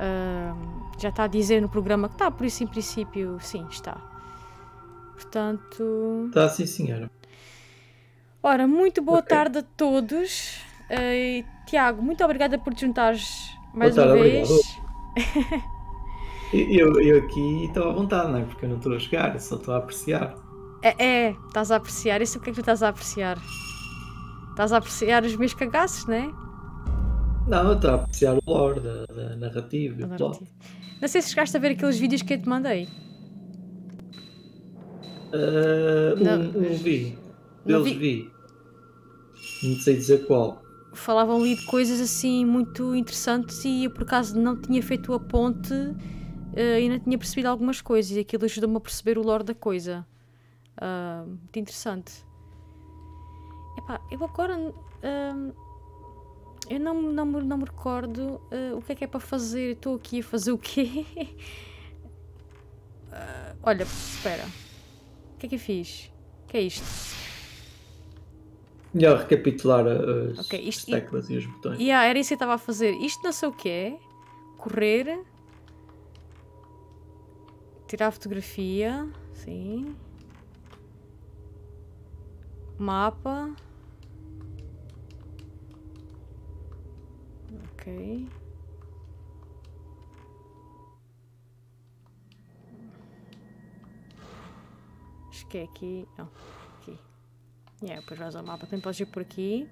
Já está a dizer no programa que está, por isso em princípio sim, está. Portanto... Está sim, senhora. Ora, muito boa tarde a todos. Tiago, muito obrigada por te juntares mais Boa uma tarde, vez. obrigado. Eu aqui estou à vontade, não é? Porque eu não estou a jogar, só estou a apreciar. Estás a apreciar. Isso o que é que tu estás a apreciar? Estás a apreciar os meus cagaços, não é? Não, eu estou a apreciar o lore da narrativa e o plot. Não sei se chegaste a ver aqueles vídeos que eu te mandei. Um vi. Não Deles vi. vi. Não sei dizer qual. Falavam ali de coisas assim muito interessantes e eu por acaso não tinha feito a ponte e não tinha percebido algumas coisas e aquilo ajudou-me a perceber o lore da coisa. Muito interessante. Epá, eu agora eu não me recordo o que é para fazer. Estou aqui a fazer o quê? Olha, espera. O que é que eu fiz? O que é isto? Melhor recapitular as Isto, teclas e os botões. era isso que eu estava a fazer. Isto não sei o que é. Correr. Tirar a fotografia. Sim. Mapa. Ok. Acho que é aqui. Não. Aqui. Depois vais ao mapa. Também podes ir por aqui.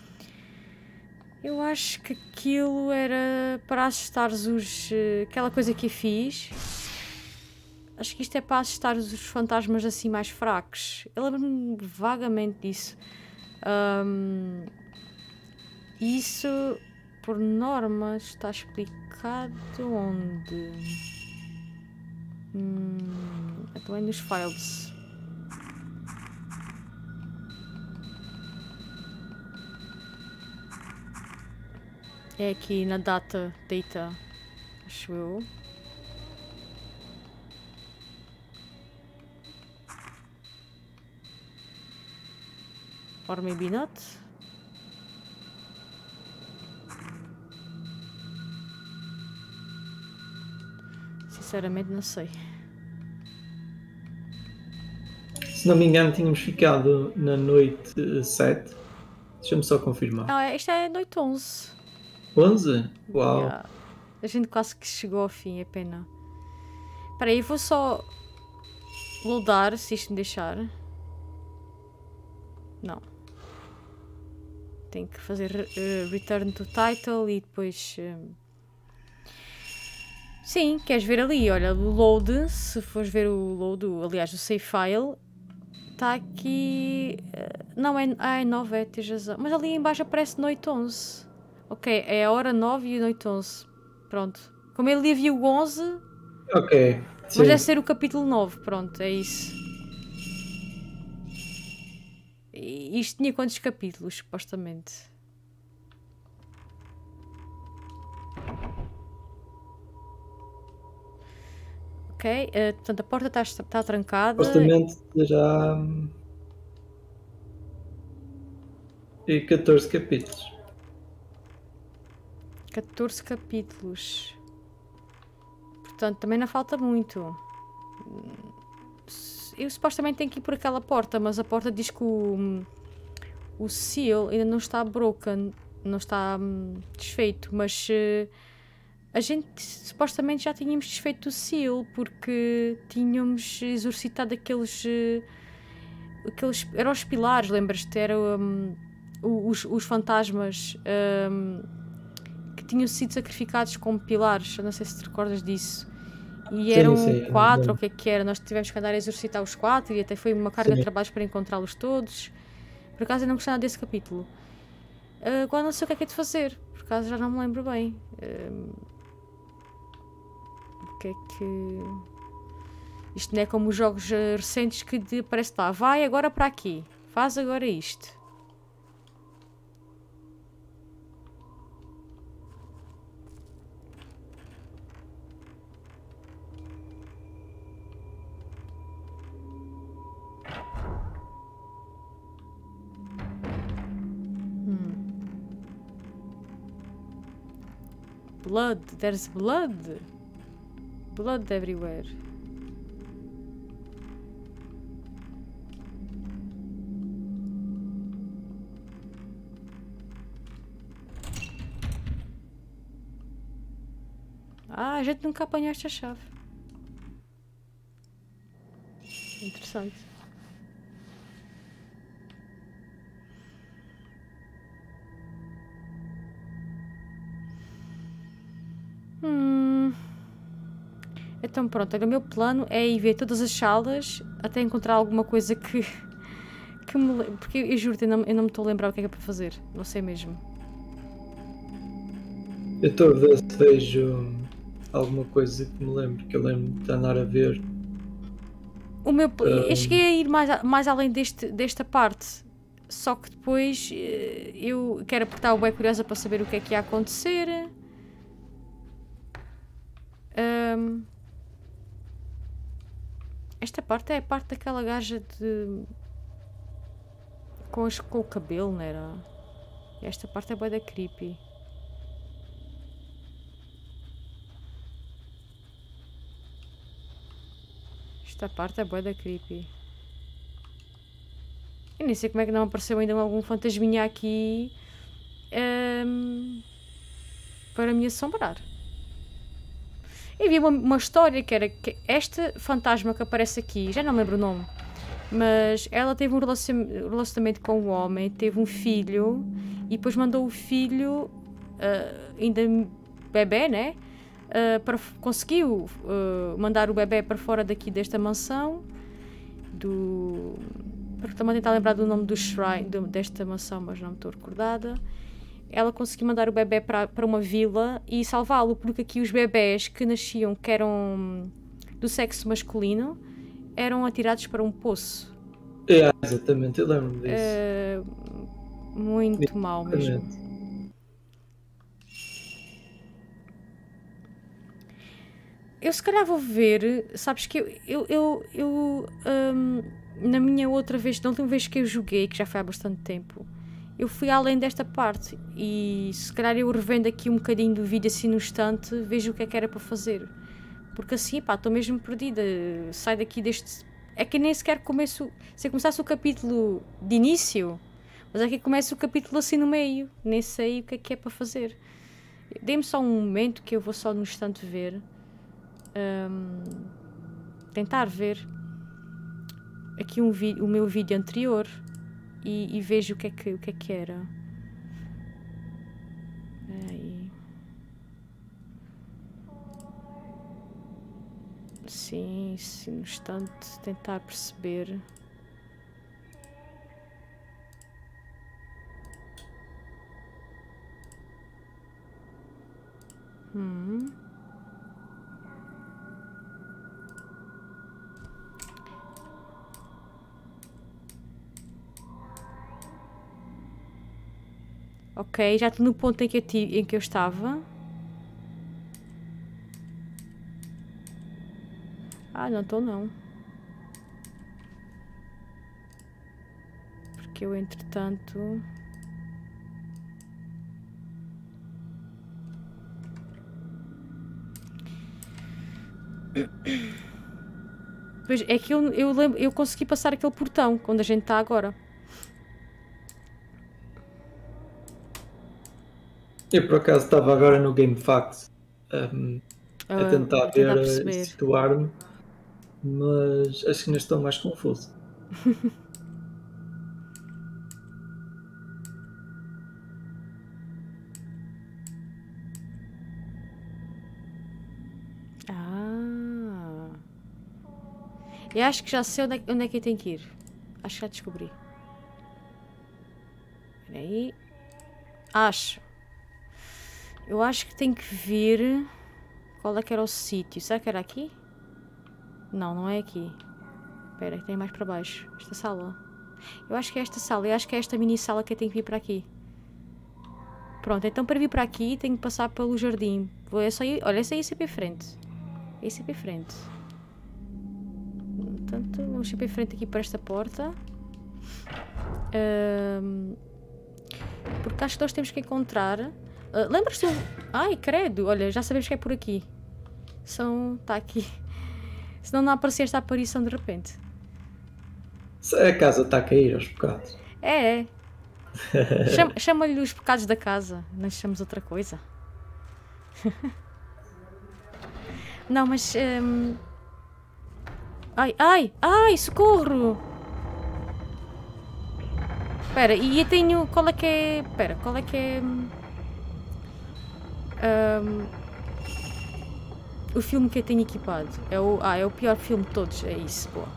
Eu acho que aquilo era para assustares os... aquela coisa que eu fiz. Acho que isto é para assustar os fantasmas assim mais fracos. Eu lembro-me vagamente disso. Isso, por norma, está explicado onde? Também nos files. É aqui na data, acho eu. Or maybe not. Sinceramente não sei. Se não me engano, tínhamos ficado na noite 7. Deixa-me só confirmar. Isto é noite 11. 11? Uau. Yeah. A gente quase que chegou ao fim, é pena. Espera aí, vou só loadar, se isto me deixar. Não. Tenho que fazer return to title e depois... Sim, queres ver ali, olha, o load, se fores ver o load, aliás, o save file, está aqui... não, é 9, é, tens razão. Mas ali em baixo aparece noite 11. Ok, é a hora 9 e a noite 11. Pronto. Como ele havia o 11... Ok, sim. Mas deve ser o capítulo 9, pronto, é isso. E isto tinha quantos capítulos, supostamente? Ok, portanto a porta está trancada. Supostamente já... E 14 capítulos. 14 capítulos. Portanto, também não falta muito. Eu supostamente tenho que ir por aquela porta, mas a porta diz que o seal ainda não está broken, não está desfeito, mas a gente supostamente já tínhamos desfeito o seal porque tínhamos exorcitado aqueles eram os pilares, lembras-te? Eram os fantasmas que tinham sido sacrificados como pilares, eu não sei se te recordas disso. E eram Sim, 4, ou o que era? Nós tivemos que andar a exorcitar os 4 e até foi uma carga de trabalhos para encontrá-los todos. Por acaso eu não gostei nada desse capítulo. Agora não sei o que é de fazer, por acaso já não me lembro bem. O que é que... Isto não é como os jogos recentes que aparece lá. Vai agora para aqui. Faz agora isto. blood. There's blood. Blood everywhere. Ah, a gente nunca apanhou esta chave. Interessante. Então pronto, o meu plano é ir ver todas as salas até encontrar alguma coisa que me lembre. Porque eu juro, eu não me estou a lembrar o que é para fazer. Não sei mesmo. Eu estou a ver se vejo alguma coisa que me lembre, que eu lembro de andar a ver. Eu cheguei a ir mais além desta parte. Só que depois eu quero porque estava bem curiosa para saber o que é que ia acontecer. Esta parte é a parte daquela gaja de... com o cabelo, não era? Esta parte é bué da creepy. Esta parte é bué da creepy. Eu nem sei como é que não apareceu ainda algum fantasminha aqui para me assombrar. Eu vi uma história que era que esta fantasma que aparece aqui, já não me lembro o nome, mas ela teve um relacionamento com um homem, teve um filho e depois mandou o filho, ainda bebê, né? Conseguiu mandar o bebê para fora daqui desta mansão. Estou-me a tentar lembrar do nome do shrine desta mansão, mas não me estou recordada. Ela conseguiu mandar o bebê para uma vila e salvá-lo, porque aqui os bebés que nasciam, que eram do sexo masculino, eram atirados para um poço. É, exatamente, eu lembro disso. Muito mau mesmo. Eu se calhar vou ver, sabes que eu na minha outra vez, na última vez que eu joguei, que já foi há bastante tempo, eu fui além desta parte e se calhar eu revendo aqui um bocadinho do vídeo assim no instante, vejo o que é que era para fazer. Porque assim, pá, estou mesmo perdida, saio daqui deste... É que nem sequer começo... Se eu começasse o capítulo de início, mas é que começa o capítulo assim no meio, nem sei o que é para fazer. Dê-me só um momento que eu vou só no instante ver. Tentar ver aqui o meu vídeo anterior e vejo o que é que era. Aí. Sim, no instante tentar perceber. Ok, já estou no ponto em que eu estava. Ah, não estou não. Porque eu, entretanto... Pois é que eu consegui passar aquele portão, onde a gente está agora. Eu por acaso estava agora no Game Facts a tentar ver e situar-me, mas acho que ainda estou mais confuso. Eu acho que já sei onde é que eu tenho que ir. Acho que já descobri. Espera aí. Eu acho que tenho que ver qual é que era o sítio. Será que era aqui? Não, não é aqui. Espera, tem mais para baixo. Esta sala. Eu acho que é esta sala. Eu acho que é esta mini sala que eu tenho que vir para aqui. Pronto, então para vir para aqui tenho que passar pelo jardim. Olha, esse aí é sempre em frente. Esse é sempre em frente. Portanto, vamos sempre em frente aqui para esta porta. Porque acho que nós temos que encontrar... Lembras-te? Ai, credo. Olha, já sabemos que é por aqui. Está aqui. Senão não aparecia esta aparição de repente. A casa está a cair aos bocados. É. Chama-lhe os pecados da casa. Não chamamos outra coisa. Não, mas... Ai, socorro! Espera, e eu tenho... Qual é que é... Espera, qual é que é... o filme que eu tenho equipado. É o pior filme de todos. É isso, boa.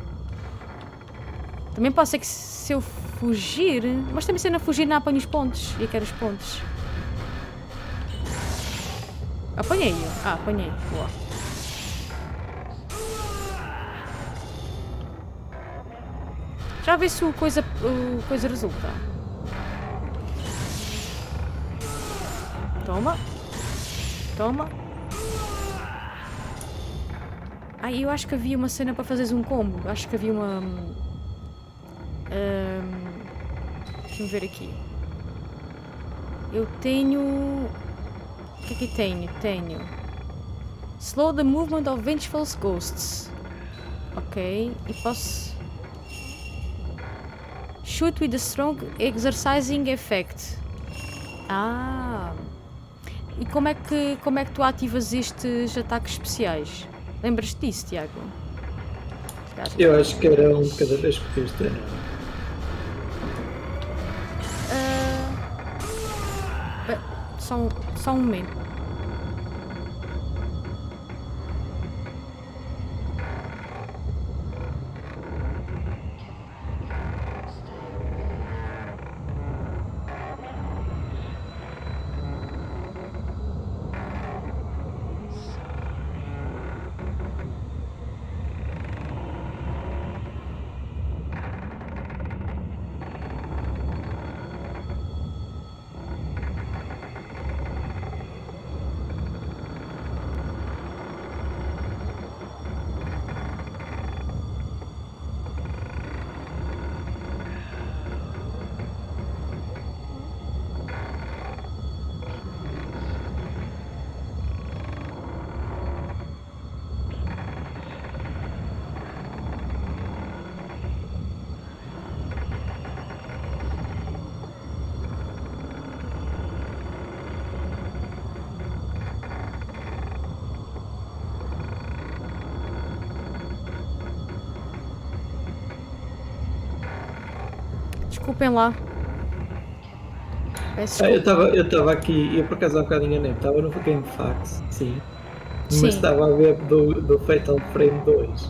Também pode ser que se eu fugir... Mas também se eu não fugir não apanho os pontos. E eu quero os pontos. Apanhei-o. Apanhei. Boa. Já vê se o coisa resulta. Toma. Toma. Eu acho que havia uma cena para fazeres um combo. Acho que havia uma... deixa-me ver aqui. Eu tenho... O que é que tenho? Tenho... Slow the movement of vengeful ghosts. Ok. E posso... Shoot with a strong exercising effect. E como é que tu ativas estes ataques especiais? Lembras-te disso, Tiago? Eu acho que era um de cada vez que podias treinar. Só um momento. Desculpem lá. Eu estava aqui, eu por acaso há um bocadinho enganei, estava no Game Facts, sim. Mas estava a ver do Fatal Frame 2.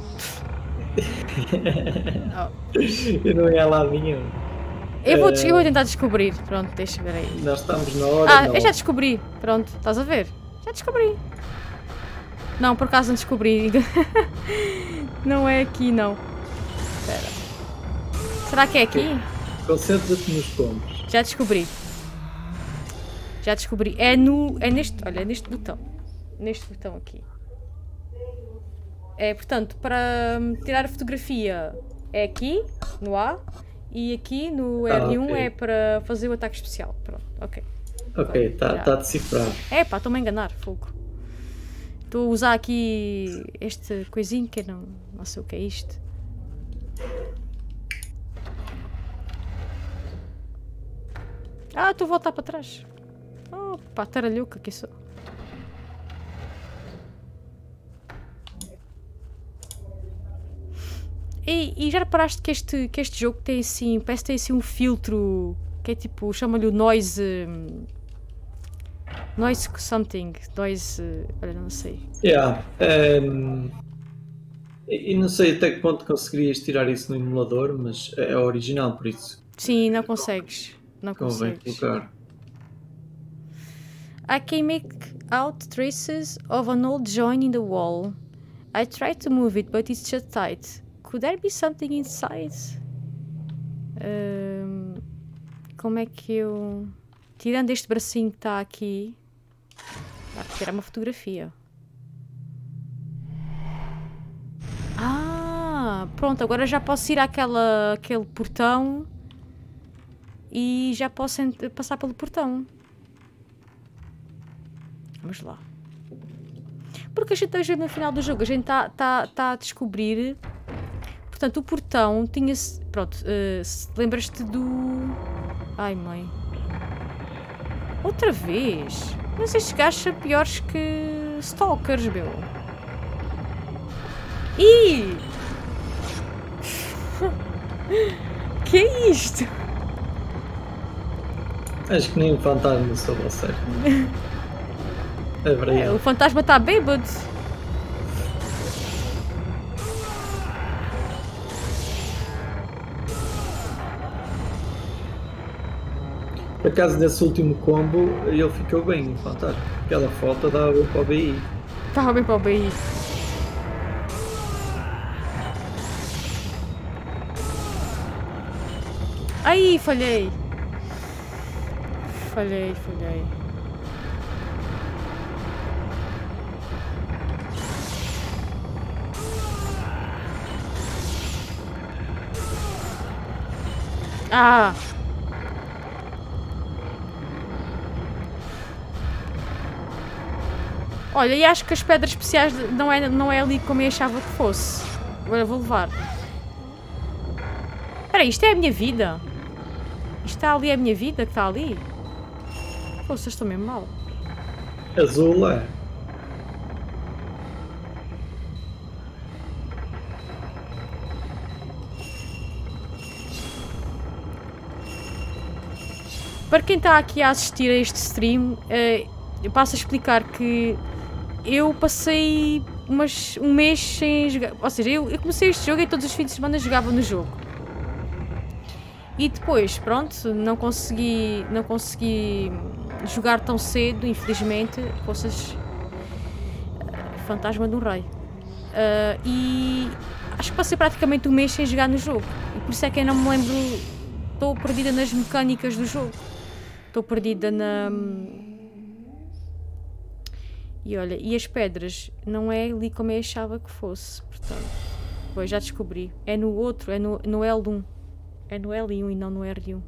Eu não ia lá nenhum. Eu vou tentar descobrir. Pronto, deixa ver aí. Nós estamos na hora. Eu já descobri. Pronto, estás a ver? Já descobri. Não, por acaso não descobri. Não é aqui, não. Espera. Será que é aqui? Concentra-te nos pontos. Já descobri. Já descobri. É neste... Olha, é neste botão. Neste botão aqui. É, portanto, para tirar a fotografia é aqui, no A. E aqui no R1 ok. é para fazer o ataque especial. Pronto, ok. Ok, está decifrado. Estou-me a enganar, fogo. Estou a usar aqui este coisinho que eu não sei o que é isto. Estou a voltar para trás. Opa, taralhuca que sou. E já reparaste que este jogo tem assim, parece que tem assim um filtro que é tipo, chama-lhe o noise something, olha, não sei. E não sei até que ponto conseguirias tirar isso no emulador, mas é original, por isso. Sim, não consegues. Não consegues. Colocar. I can make out traces of an old joint in the wall. I tried to move it, but it's shut tight. Could there be something inside? Como é que eu... Tirando este bracinho que está aqui... Dá para tirar uma fotografia. Pronto, agora já posso ir àquele portão... E já posso passar pelo portão. Vamos lá. Porque a gente está a ver no final do jogo, a gente está a descobrir... Portanto, o portão tinha-se... Pronto, lembras-te do... Ai, mãe. Outra vez? Mas estes gajos são piores que stalkers, meu. Ih! Que é isto? Acho que nem o fantasma soube a sério. É verdade. O fantasma está bêbado. Por acaso, nesse último combo, ele ficou bem, o fantasma. Aquela foto dava bem para o BI. Estava bem para o BI. Ai, falhei. Falhei. Ah! Olha, e acho que as pedras especiais não é ali como eu achava que fosse. Agora vou levar. Espera aí, isto é a minha vida? Isto está ali, é a minha vida que está ali? Pô, vocês estão mesmo mal. Azul é. Para quem está aqui a assistir a este stream, eu passo a explicar que eu passei um mês sem jogar. Ou seja, eu comecei este jogo e todos os fins de semana jogava no jogo. E depois, pronto, não consegui jogar tão cedo, infelizmente, coisas... Fantasma do Rei. E acho que passei praticamente um mês sem jogar no jogo. E por isso é que eu não me lembro... Estou perdida nas mecânicas do jogo. Estou perdida na... E olha, e as pedras não é ali como eu achava que fosse, portanto... Pois, já descobri. É no outro, é no L1. É no L1 e não no R1.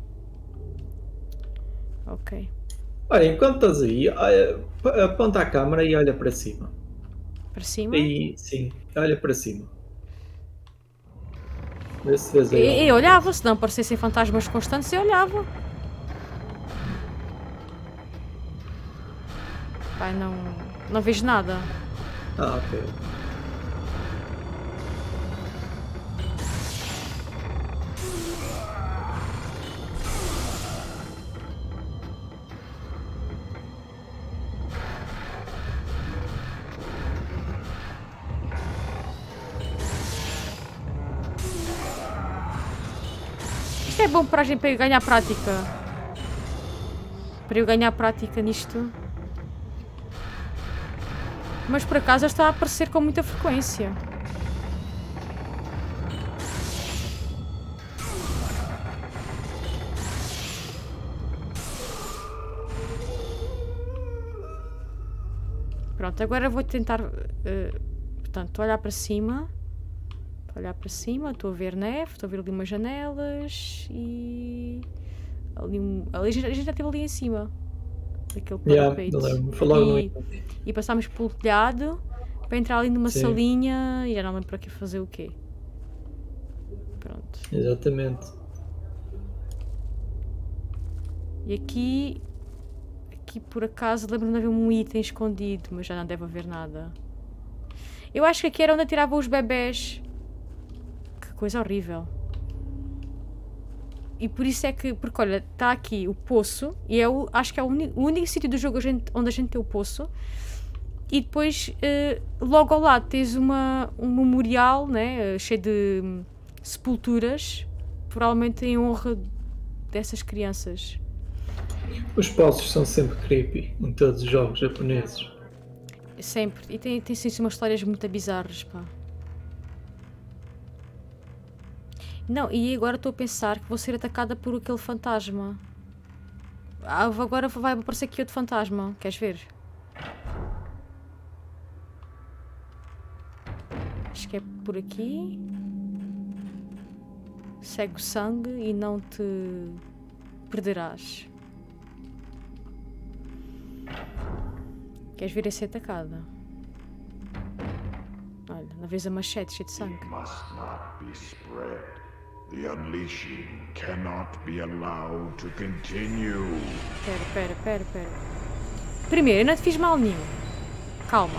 Ok. Olha, enquanto estás aí, aponta a câmera e olha para cima. Para cima? E, sim, olha para cima. Vê se vês aí. Eu olhava, se não aparecessem fantasmas constantes, eu olhava. Pai, não vejo nada. Ah, ok. Isto é bom para a gente ganhar prática. Para eu ganhar prática nisto. Mas por acaso está a aparecer com muita frequência. Pronto, agora vou tentar... portanto, estou a olhar para cima. Estou a ver neve, estou a ver ali umas janelas e... Ali a gente já esteve ali em cima. Daquele parapeito. E passámos pelo telhado para entrar ali numa salinha e já não lembro para aqui fazer o quê. Pronto. Exatamente. E aqui por acaso lembro-me de haver um item escondido, mas já não deve haver nada. Eu acho que aqui era onde atiravam os bebés. Que coisa horrível. E por isso é que, porque olha, está aqui o poço, e acho que é o único sítio do jogo onde a gente tem o poço, e depois logo ao lado tens um memorial, né, cheio de sepulturas, provavelmente em honra dessas crianças. Os poços são sempre creepy em todos os jogos japoneses. Sempre, e tem sim umas histórias muito bizarras, pá. Não, e agora estou a pensar que vou ser atacada por aquele fantasma. Agora vai aparecer aqui outro fantasma. Queres ver? Acho que é por aqui. Segue o sangue e não te perderás. Queres vir a ser atacada? Olha, na vez a machete cheia de sangue. It must not be spread. The unleashing cannot be allowed to continue. Pera. Primeiro, eu não te fiz mal nenhum. Calma.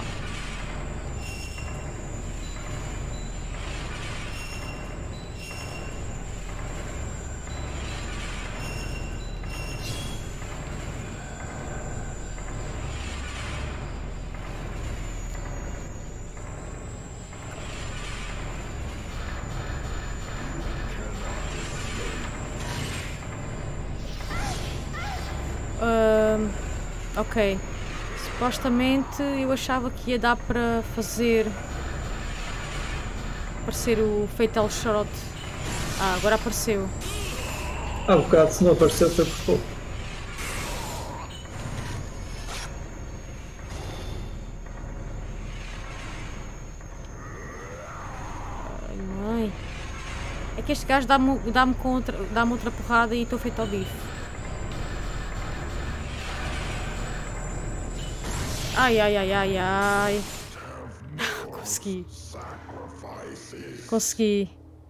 Ok. Supostamente eu achava que ia dar para fazer aparecer o Fatal Shot. Ah, agora apareceu. Há um bocado, se não apareceu foi por pouco. Ai, mãe. É que este gajo dá-me outra porrada e estou feito ao bife. Ai. Consegui.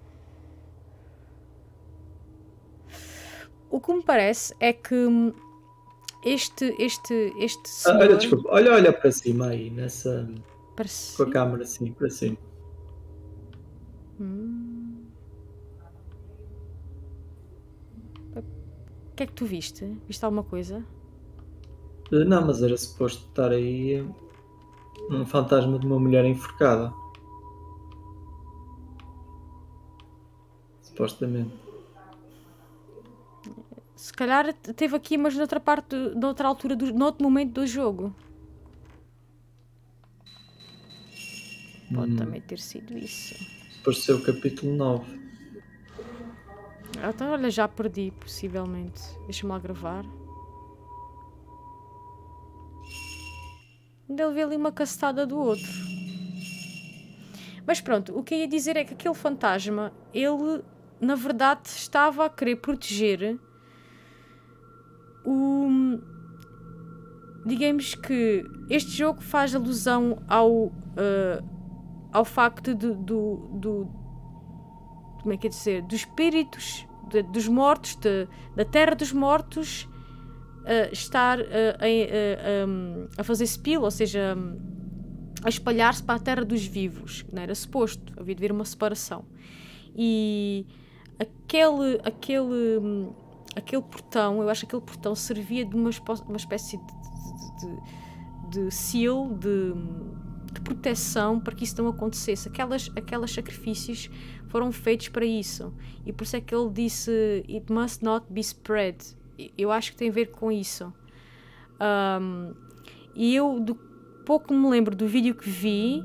O que me parece é que este senhor... Olha, desculpa, olha para cima aí, nessa... Parece... Com a câmera assim, para cima. O que é que tu viste? Viste alguma coisa? Não, mas era suposto estar aí um fantasma de uma mulher enforcada. Supostamente. Se calhar teve aqui, mas noutra parte, noutra altura, noutro momento do jogo. Pode também ter sido isso. Pareceu o capítulo 9. Então, olha, já perdi, possivelmente. Deixa-me lá gravar. Ainda ele vê ali uma cacetada do outro. Mas pronto, o que eu ia dizer é que aquele fantasma, ele, na verdade, estava a querer proteger o... Digamos que este jogo faz alusão ao facto como é que é dizer? Dos espíritos dos mortos, da terra dos mortos, estar a fazer spill, ou seja, a espalhar-se para a terra dos vivos. Não era suposto, havia de haver uma separação. E aquele portão, eu acho que aquele portão servia de uma espécie de seal, de proteção para que isso não acontecesse. Aqueles sacrifícios foram feitos para isso. E por isso é que ele disse "It must not be spread". Eu acho que tem a ver com isso. E eu, do pouco que me lembro do vídeo que vi,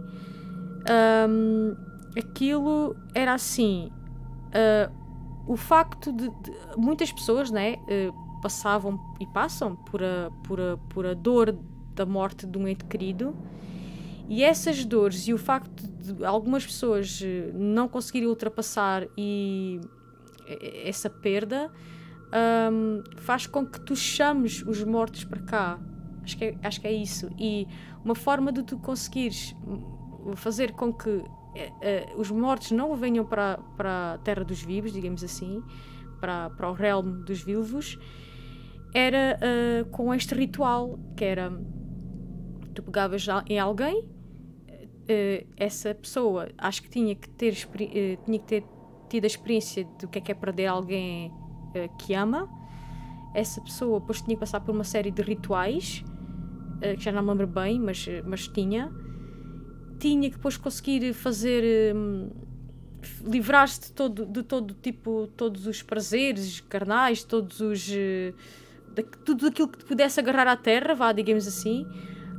aquilo era assim. O facto de muitas pessoas, né, passavam e passam por a dor da morte de um ente querido, e essas dores e o facto de algumas pessoas não conseguirem ultrapassar essa perda faz com que tu chames os mortos para cá. Acho que é isso. E uma forma de tu conseguires fazer com que os mortos não venham para a terra dos vivos, digamos assim, para o realm dos vivos, era com este ritual, que era tu pegavas em alguém, essa pessoa acho que tinha que ter tido a experiência do que é perder alguém que ama. Essa pessoa depois tinha que passar por uma série de rituais que já não me lembro bem, mas tinha que depois conseguir fazer livrar-se de todo tipo, todos os prazeres carnais, tudo aquilo que te pudesse agarrar à terra, vá, digamos assim.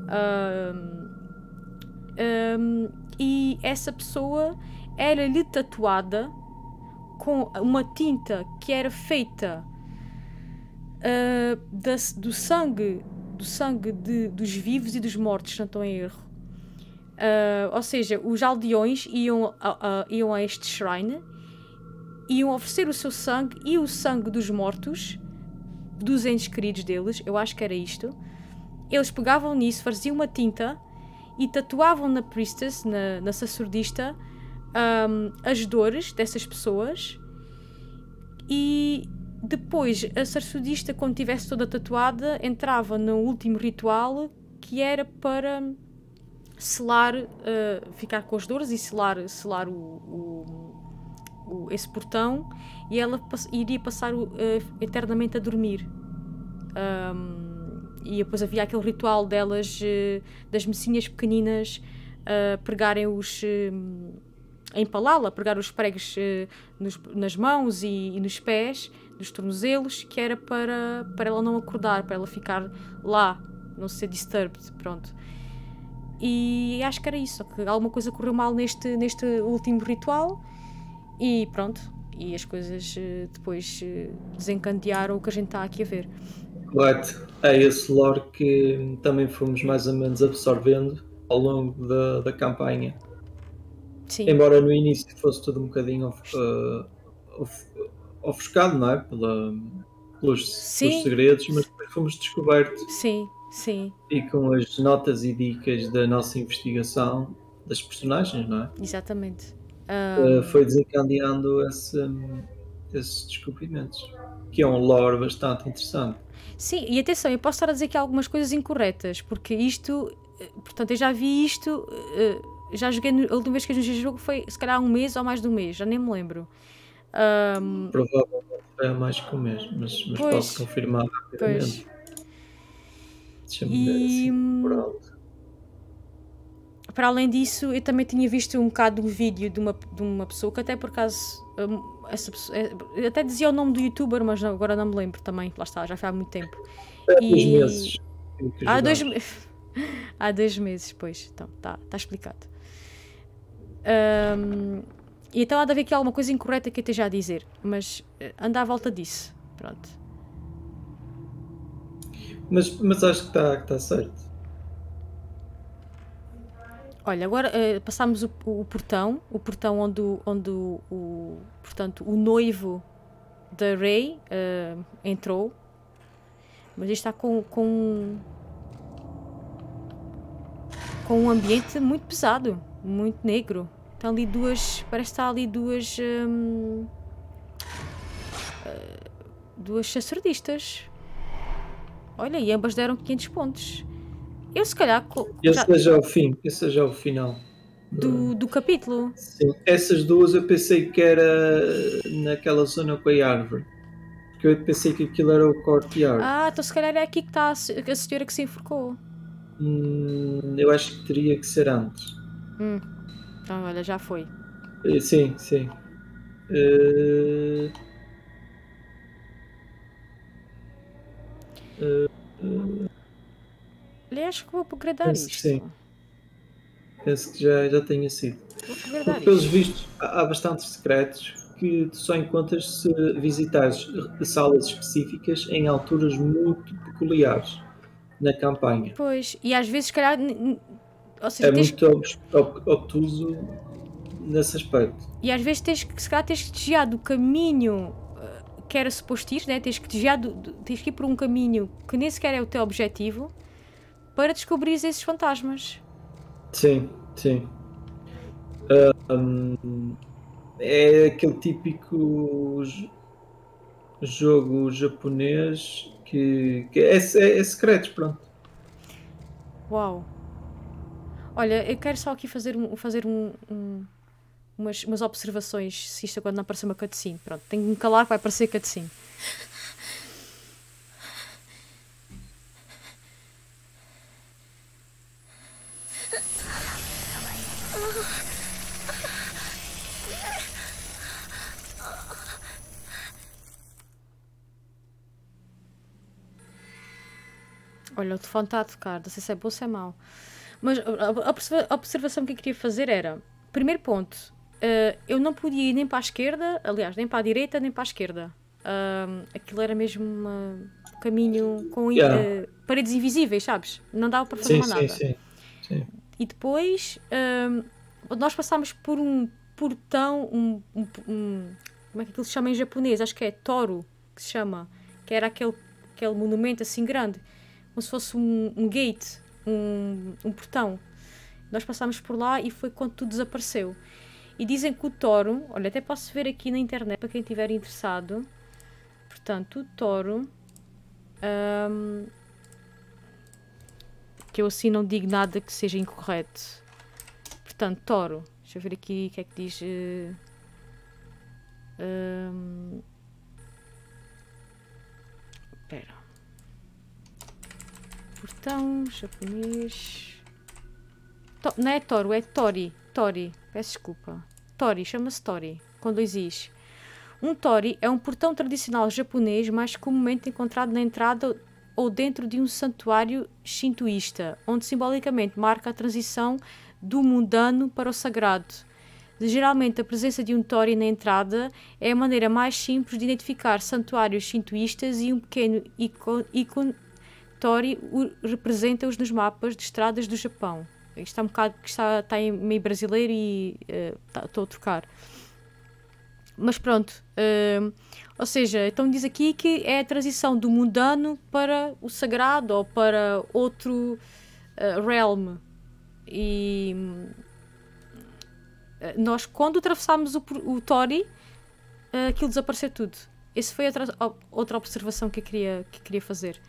E essa pessoa era-lhe tatuada com uma tinta que era feita do sangue dos vivos e dos mortos, se não estou em erro. Ou seja, os aldeões iam a este shrine, iam oferecer o seu sangue e o sangue dos mortos, dos entes queridos deles, eu acho que era isto, eles pegavam nisso, faziam uma tinta e tatuavam na priestess, na sacerdotista, as dores dessas pessoas, e depois a sacerdotista, quando estivesse toda tatuada, entrava no último ritual, que era para selar, ficar com as dores e selar esse portão, e ela iria passar eternamente a dormir. E depois havia aquele ritual delas, das mocinhas pequeninas, pregarem a empalá-la, pregar os pregos nas mãos e nos pés, nos tornozelos, que era para ela não acordar, para ela ficar lá, não ser disturbed, pronto. E acho que era isso, só que alguma coisa correu mal neste último ritual, e pronto, e as coisas depois desencadearam o que a gente está aqui a ver. Correto. É esse lore que também fomos mais ou menos absorvendo ao longo da campanha. Sim. Embora no início fosse tudo um bocadinho ofuscado, não é? Pelos segredos, mas depois fomos descobertos. Sim, sim. E com as notas e dicas da nossa investigação das personagens, não é? Exatamente. Foi desencadeando esses descobrimentos, que é um lore bastante interessante. Sim, e atenção, eu posso estar a dizer que há algumas coisas incorretas, porque isto, portanto, eu já vi isto, já joguei, a última vez que eu joguei o jogo foi se calhar um mês ou mais de um mês, já nem me lembro. Provavelmente é mais que um mês, mas posso confirmar rapidamente. Deixa-me ver assim, por alto. Para além disso, eu também tinha visto um bocado de um vídeo de uma pessoa que até por acaso, essa pessoa, até dizia o nome do youtuber, mas não, agora não me lembro também, lá está, já foi há muito tempo. Há 2 meses. Há 2 meses, pois, então, está explicado. E então há de haver aqui alguma coisa incorreta que eu esteja a dizer, mas anda à volta disso, pronto. Mas acho que está certo. Olha, agora passámos o portão onde portanto, o noivo da Rey entrou, mas isto está com um ambiente muito pesado, muito negro. Estão ali parece que está ali duas sacerdistas. Olha, e ambas deram 500 pontos. Eu se calhar... Esse já é o fim, esse já é o final. Do capítulo? Sim, essas duas eu pensei que era naquela zona com a árvore. Porque eu pensei que aquilo era o courtyard. Então se calhar é aqui que está a senhora que se enforcou. Eu acho que teria que ser antes. Então olha, já foi. Sim. Olha, acho que vou upgradar isto. Sim. Penso que já tenha sido. Porque, pelos vistos, há bastantes secretos que tu só encontras se visitares salas específicas em alturas muito peculiares na campanha. Pois, e às vezes, se calhar... Ou seja, é muito obtuso nesse aspecto. E às vezes se calhar tens que desviar do caminho que era suposto ir, né? Tens que ir por um caminho que nem sequer é o teu objetivo para descobrir esses fantasmas. Sim. É aquele típico jogo japonês que é secretos, pronto. Uau. Olha, eu quero só aqui fazer umas observações, se isto agora não aparecer uma cutscene. Pronto, tenho que me calar que vai aparecer cutscene. Olha, o telefone está a tocar, não sei se é bom ou se é mau. Mas a observação que eu queria fazer era, primeiro ponto, eu não podia ir nem para a esquerda, aliás, nem para a direita, nem para a esquerda. Aquilo era mesmo um caminho com paredes invisíveis, sabes? Não dava para fazer mais nada. Sim. E depois, nós passámos por um portão, como é que aquilo se chama em japonês? Acho que é Toru, que se chama, que era aquele monumento assim grande. como se fosse um gate, um portão. Nós passámos por lá e foi quando tudo desapareceu. E dizem que o Toro, olha, até posso ver aqui na internet para quem estiver interessado. Portanto, o Toro, que eu assim não digo nada que seja incorreto. Portanto, Toro, deixa eu ver aqui o que é que diz. Espera. Portão japonês. Não é Toro, é Tori. Tori, peço desculpa. Tori, chama-se Tori, com 2 i's. Um Tori é um portão tradicional japonês mais comumente encontrado na entrada ou dentro de um santuário shintoísta, onde simbolicamente marca a transição do mundano para o sagrado. Geralmente, a presença de um Tori na entrada é a maneira mais simples de identificar santuários shintoístas e um pequeno ícone Tori representa-os nos mapas de estradas do Japão. Isto está um bocado, está em meio brasileiro e estou a trocar. Mas pronto, ou seja, então diz aqui que é a transição do mundano para o sagrado ou para outro realm. E nós, quando atravessámos o Tori, aquilo desapareceu tudo. Essa foi outra observação que eu queria fazer.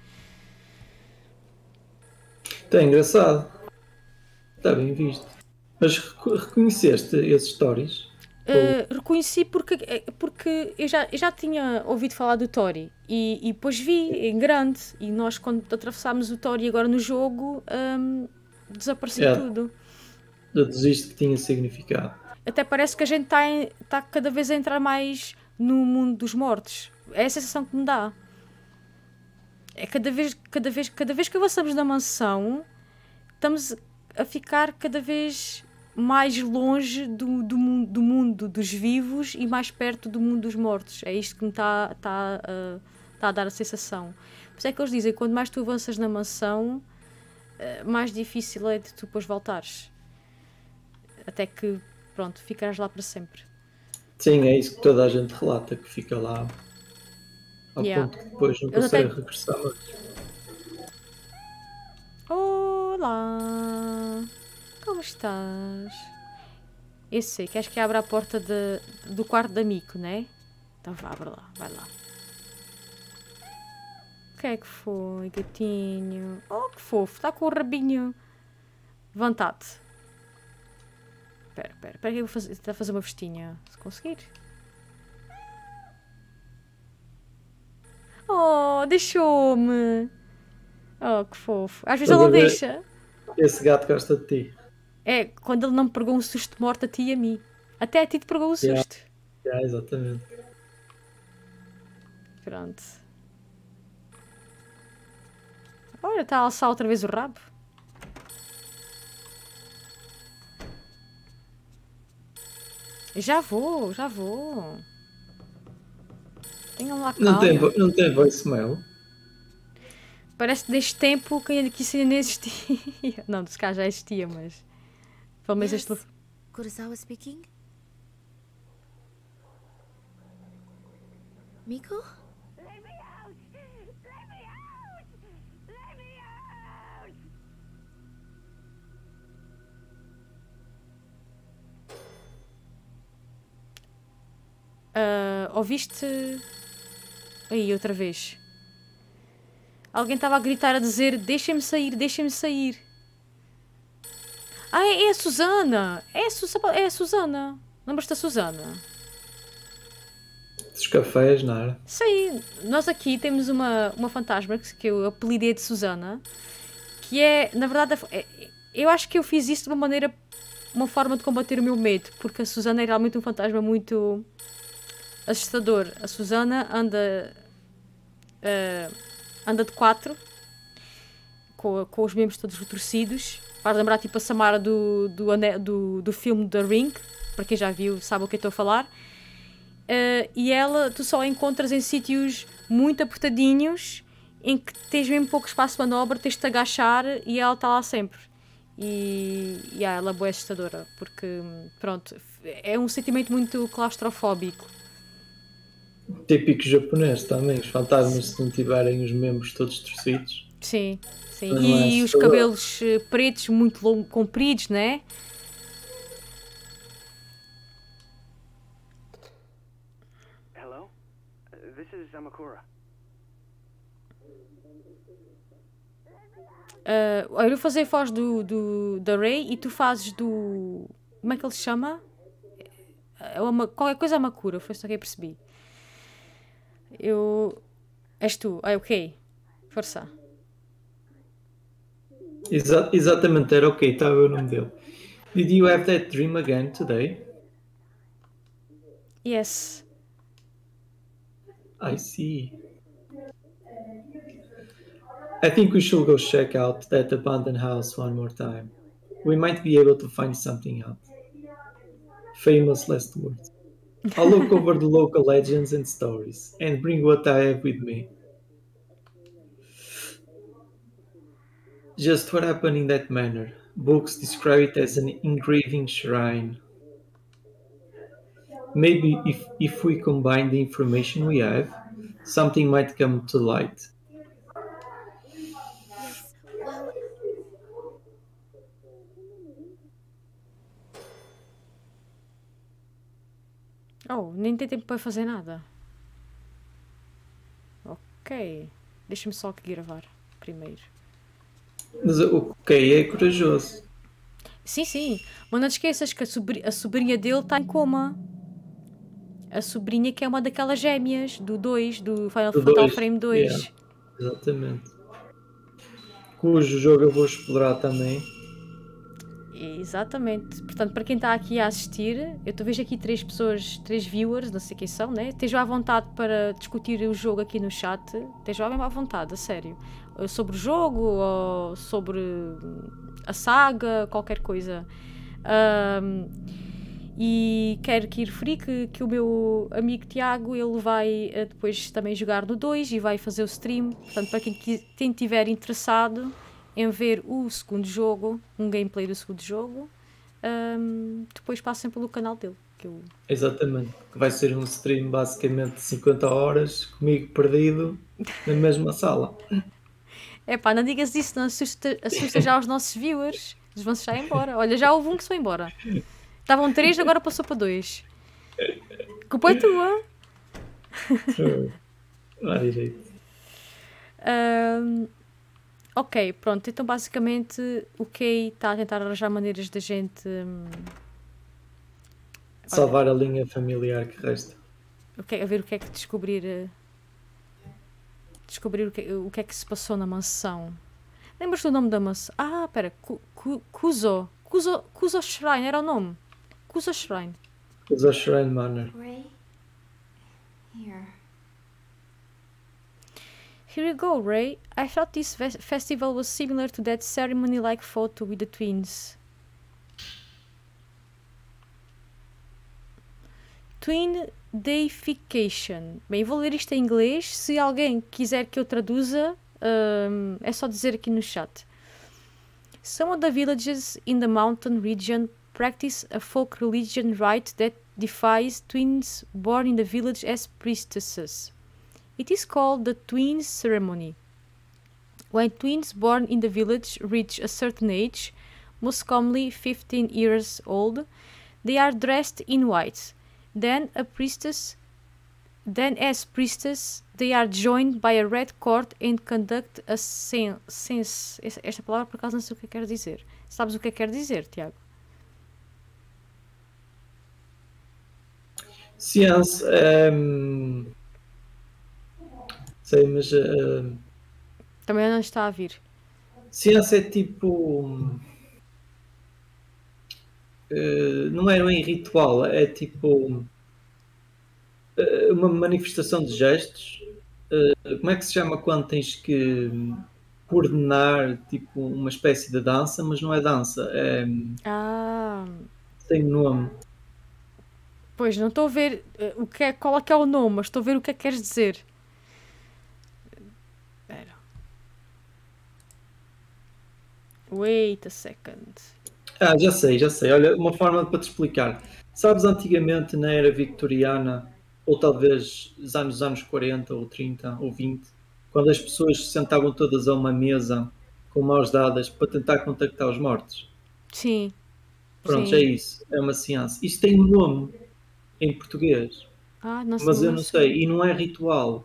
Está engraçado. Está bem visto. Mas reconheceste esses stories? Reconheci porque eu já tinha ouvido falar do Tori e depois vi em grande, e nós quando atravessámos o Tori agora no jogo desapareceu tudo. Deduziste que tinha significado. Até parece que a gente está cada vez a entrar mais no mundo dos mortos. É a sensação que me dá. É cada vez que avançamos na mansão, estamos a ficar cada vez mais longe do mundo dos vivos e mais perto do mundo dos mortos. É isto que me está a dar a sensação. Por isso é que eles dizem que quanto mais tu avanças na mansão, mais difícil é de tu depois voltares. Até que, pronto, ficarás lá para sempre. Sim, é isso que toda a gente relata, que fica lá ao ponto que depois não consegue regressar mais. Olá! Como estás? Eu sei que acho que abre a porta do quarto da Miko, né? Então vá, abre lá, vai lá. O que é que foi, gatinho? Oh, que fofo, está com o rabinho levantado. Espera que eu vou tentar fazer uma vestinha, se conseguir. Oh, deixou-me! Oh, que fofo. Às vezes ele não deixa. Esse gato gosta de ti. É, quando ele não me pegou um susto de morte a ti e a mim. Até a ti te pegou o susto. Exatamente. Pronto. Olha, está a alçar outra vez o rabo. Já vou. Tenham lá calma. Não tem voicemail? Parece que deste tempo que isso ainda nem existia. Não, se calhar já existia, mas... Pelo menos este... Kurosawa speaking? Miko? Let me out! Let me out! Let me out! Ouviste? Aí, outra vez. Alguém estava a gritar, a dizer: deixem-me sair, deixem-me sair. Ah, é a Susana! É a Susana! Lembras-te da Susana? Dos cafés, não era? Sim, nós aqui temos uma fantasma que eu apelidei de Susana, que é, na verdade, eu acho que eu fiz isso de uma forma de combater o meu medo, porque a Susana é realmente um fantasma muito assustador. A Susana anda de 4, com os membros todos retorcidos. Para lembrar tipo a Samara do filme The Ring, para quem já viu sabe o que eu estou a falar. E ela, tu só a encontras em sítios muito apertadinhos, em que tens mesmo pouco espaço de manobra, tens de te agachar e ela está lá sempre. E ela é boa assustadora, porque pronto, é um sentimento muito claustrofóbico. Típico japonês também, os fantasmas se não tiverem os membros todos torcidos. Sim, sim. Mas não é E os assustador. cabelos pretos muito compridos, né? Hello? This is Amakura. Eu vou fazer a voz da Ray e tu fazes do... Como é que ele se chama? Qualquer coisa Amakura, foi só que eu percebi. És tu, ok. Força. Exatamente, era ok, estava o nome dele. Did you have that dream again today? Yes. I see. I think we should go check out that abandoned house one more time. We might be able to find something out. Famous last words. I'll look over the local legends and stories and bring what I have with me. Just what happened in that manor. Books describe it as an engraving shrine. Maybe if we combine the information we have, something might come to light. Yes, well, Oh, nem tem tempo para fazer nada. Ok. Deixa-me só aqui gravar primeiro. Mas o que é corajoso. Sim, sim. Mas não te esqueças que a sobrinha dele está em coma. A sobrinha que é uma daquelas gêmeas do 2, do Final Do Fatal dois, Frame 2. yeah. Exatamente. Cujo jogo eu vou explorar também. Exatamente. Portanto, para quem está aqui a assistir, eu vejo aqui 3 pessoas, 3 viewers, não sei quem são, né? Estejam à vontade para discutir o jogo aqui no chat. Estejam mesmo à vontade, a sério. Sobre o jogo, ou sobre a saga, qualquer coisa. E quero que referir que o meu amigo Tiago, ele vai depois também jogar no 2 e vai fazer o stream. Portanto, para quem estiver interessado em ver o segundo jogo, um gameplay do segundo jogo, depois passem pelo canal dele. Exatamente. Que vai ser um stream basicamente de 50 horas, comigo perdido na mesma sala. Epá, não digas isso, não assusta já os nossos viewers. Eles vão-se já embora. Olha, já houve um que se foi embora. Estavam 3, agora passou para 2. Culpa é tua. Não há direito. Ok, pronto. Então, basicamente, o Kay está a tentar arranjar maneiras da gente... Salvar a linha familiar que resta. a ver o que é que descobrir... Descobrir o que é que se passou na mansão. Lembras do nome da mansão? Ah, espera. Kuzo Shrine era o nome. Kuzo Shrine. Kuzo Shrine Manor. Ray? Here. Here you go, Ray. I thought this festival was similar to that ceremony-like photo with the twins. Twin Deification. Bem, vou ler isto em inglês. Se alguém quiser que eu traduza, é só dizer aqui no chat. Some of the villages in the mountain region practice a folk religion rite that defies twins born in the village as priestesses. It is called the twins ceremony. When twins born in the village reach a certain age, most commonly 15 years old, they are dressed in white. Then as priestess, they are joined by a red court and conduct a sense. Esta palavra por acaso não sei o que quer dizer. Sabes o que quer dizer, Tiago? Ciência. Sei, mas. Também não está a vir. Ciência é tipo. Não é bem ritual, é tipo. Uma manifestação de gestos. Como é que se chama quando tens que coordenar tipo uma espécie de dança, mas não é dança, tem nome. Pois, não estou a ver qual é que é o nome, mas estou a ver o que é que queres dizer. Espera. Wait a second. Já sei. Olha, uma forma para te explicar. Sabes, antigamente na era victoriana, ou talvez nos anos 40, ou 30, ou 20, quando as pessoas se sentavam todas a uma mesa com mãos dadas para tentar contactar os mortos. Sim. Pronto, Sim. é isso. É uma seance. Isso tem um nome em português, Ah, não mas eu não sei. E não é ritual.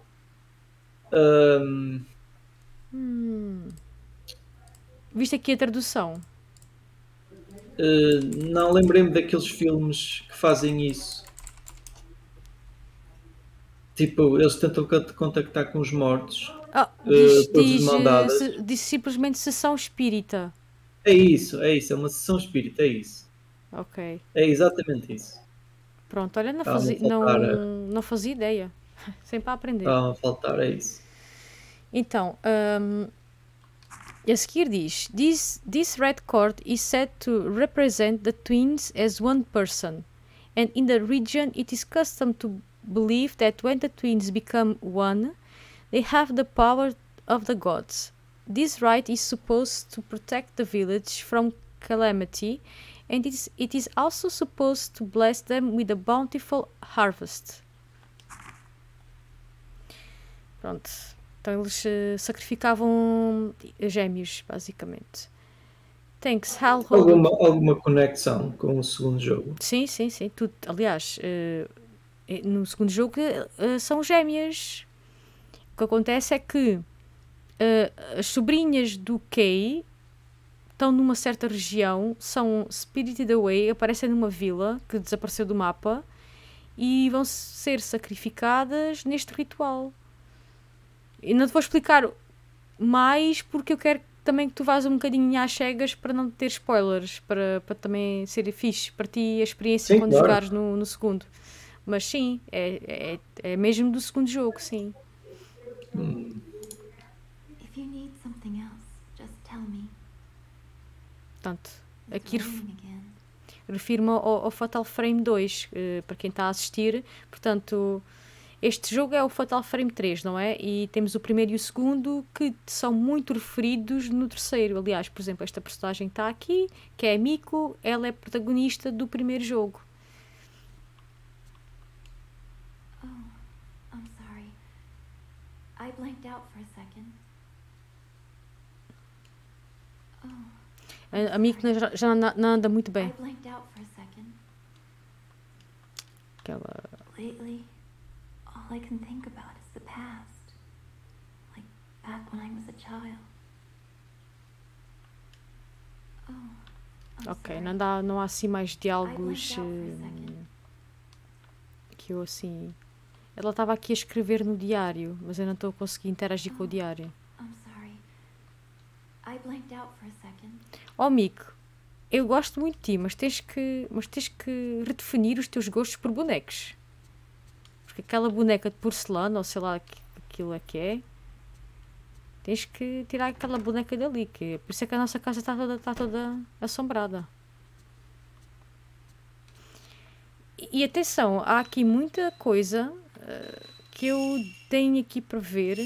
Viste aqui a tradução? Não lembrei-me daqueles filmes que fazem isso. Tipo, eles tentam contactar com os mortos, Ah, todos de mão dadas. diz simplesmente sessão espírita. É isso, é uma sessão espírita, é isso. Ok. É exatamente isso. Pronto, olha, não Estava a fazia, faltar, não fazia ideia. Sempre a aprender. estava a faltar, é isso. Então, a seguir diz: This red cord is said to represent the twins as one person, and in the region it is custom to believe that when the twins become one, they have the power of the gods. This rite is supposed to protect the village from calamity, and it is also supposed to bless them with a bountiful harvest. Pronto. Então eles sacrificavam gêmeos, basicamente. Thanks, Hal Hogan. Alguma conexão com o segundo jogo? Sim. Tudo. Aliás, no segundo jogo são gêmeas. O que acontece é que as sobrinhas do Kay estão numa certa região, são spirited away, aparecem numa vila que desapareceu do mapa e vão ser sacrificadas neste ritual. E não te vou explicar mais porque eu quero também que tu vás um bocadinho às cegas para não ter spoilers, para também ser fixe para ti a experiência quando jogares no segundo. Mas sim, é mesmo do segundo jogo, sim. If you need something else, just tell me. Portanto, aqui Raining again. refiro-me ao Fatal Frame 2, para quem está a assistir. Portanto, este jogo é o Fatal Frame 3, não é? E temos o primeiro e o segundo que são muito referidos no terceiro. Aliás, por exemplo, esta personagem está aqui, que é a Miko, ela é protagonista do primeiro jogo. Oh, I'm sorry. I blanked out for a second. Oh, A Miko já não anda muito I bem. blanked out for a second. Aquela... Lately, all I can think about is the past. Like back when I was a child. Oh, I'm Ok, sorry. não há assim mais diálogos I blanked out for a second. que eu assim... Ela estava aqui a escrever no diário, mas eu não estou a conseguir interagir com o diário. I'm sorry. I blanked out for a second. Oh, Mico, eu gosto muito de ti, mas tens que redefinir os teus gostos por bonecos. Porque aquela boneca de porcelana, ou sei lá aquilo é que é, tens que tirar aquela boneca dali, que por isso é que a nossa casa está toda assombrada. E atenção, há aqui muita coisa que eu tenho aqui para ver.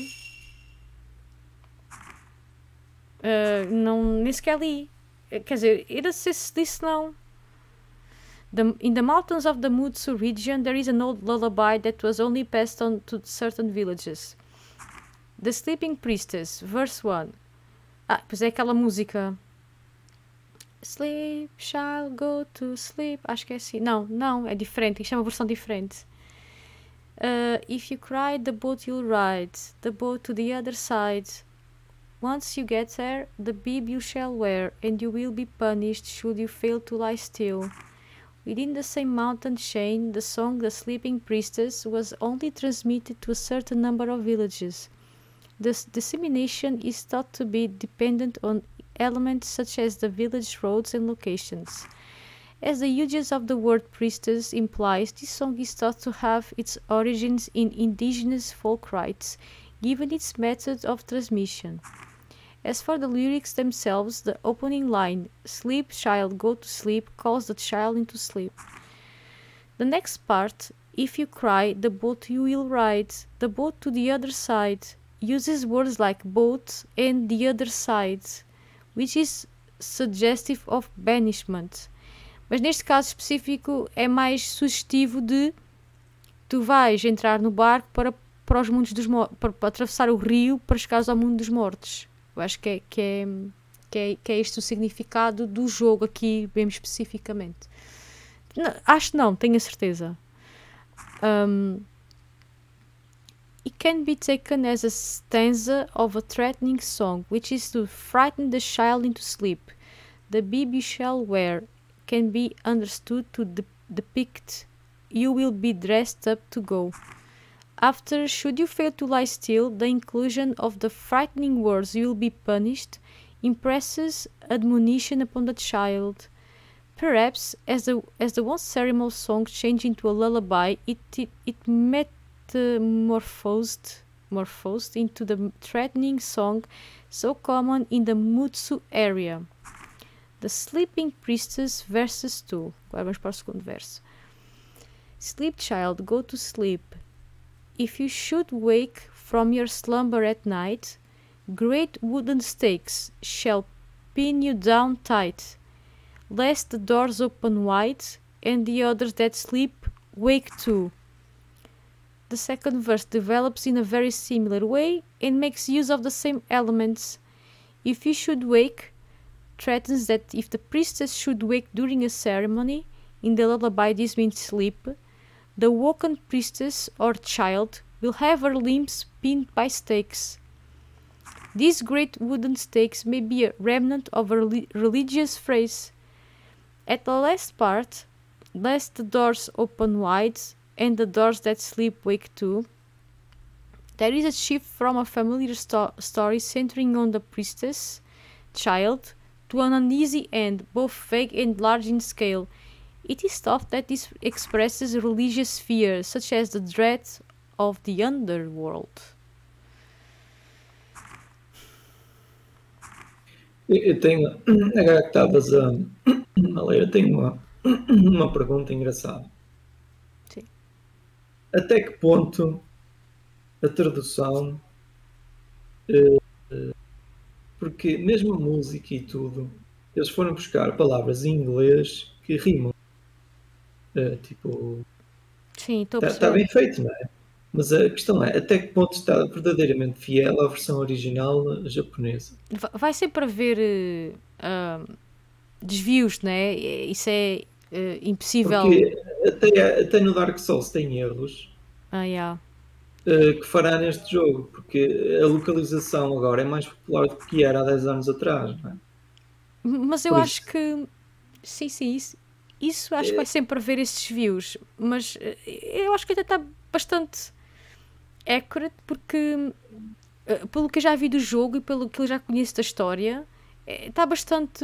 Nem sequer li. Quer dizer, eu não sei se disse não. In the mountains of the Mutsu region, there is an old lullaby that was only passed on to certain villages. The Sleeping Priestess, verse 1. Pois é aquela música. Sleep, shall go to sleep. Acho que é assim. Não, é diferente. Isto é uma versão diferente. If you cry, the boat you'll ride. The boat to the other side. Once you get there, the bib you shall wear, and you will be punished should you fail to lie still. Within the same mountain chain, the song The Sleeping Priestess was only transmitted to a certain number of villages. This dissemination is thought to be dependent on elements such as the village roads and locations. As the usage of the word priestess implies, this song is thought to have its origins in indigenous folk rites, given its method of transmission. As for the lyrics themselves, the opening line, Sleep, child, go to sleep, calls the child into sleep. The next part, If you cry, the boat you will ride, the boat to the other side, uses words like boat and the other side, which is suggestive of banishment. Mas neste caso específico é mais sugestivo de tu vais entrar no barco para para os mundos dos para atravessar o rio para chegar ao mundo dos mortos. Eu acho que é este o significado do jogo aqui, bem especificamente. Não, tenho a certeza. It can be taken as a stanza of a threatening song, which is to frighten the child into sleep. The bib you shall wear can be understood to depict you will be dressed up to go. After, should you fail to lie still, the inclusion of the frightening words you will be punished impresses admonition upon the child. Perhaps, as the once ceremonial song changed into a lullaby, it metamorphosed into the threatening song so common in the Mutsu area. The Sleeping Priestess, verses 2. Agora vamos para o segundo verso. Sleep, child, go to sleep. If you should wake from your slumber at night, great wooden stakes shall pin you down tight, lest the doors open wide, and the others that sleep wake too. The second verse develops in a very similar way and makes use of the same elements. If you should wake threatens that if the priestess should wake during a ceremony, in the lullaby this means sleep, the woken priestess or child will have her limbs pinned by stakes. These great wooden stakes may be a remnant of a religious phrase. At the last part, lest the doors open wide and the doors that sleep wake too, there is a shift from a familiar story centering on the priestess, child, to an uneasy end, both vague and large in scale. It is thought that this expresses religious fear, such as the dread of the underworld. Eu tenho, agora que estavas a ler, eu tenho uma pergunta engraçada. Sim. Até que ponto a tradução, porque mesmo a música e tudo, eles foram buscar palavras em inglês que rimam. Tipo, Sim, estou a está perceber. bem feito, não é? Mas a questão é, até que ponto está verdadeiramente fiel à versão original japonesa? Vai sempre haver desvios, né? Isso é impossível. Porque até no Dark Souls tem erros Yeah. que fará neste jogo, porque a localização agora é mais popular do que era há 10 anos atrás, não é? Mas eu Por acho que sim, isso acho que vai sempre haver esses desvios, mas eu acho que até está bastante accurate, porque pelo que eu já vi do jogo e pelo que eu já conheço da história, está bastante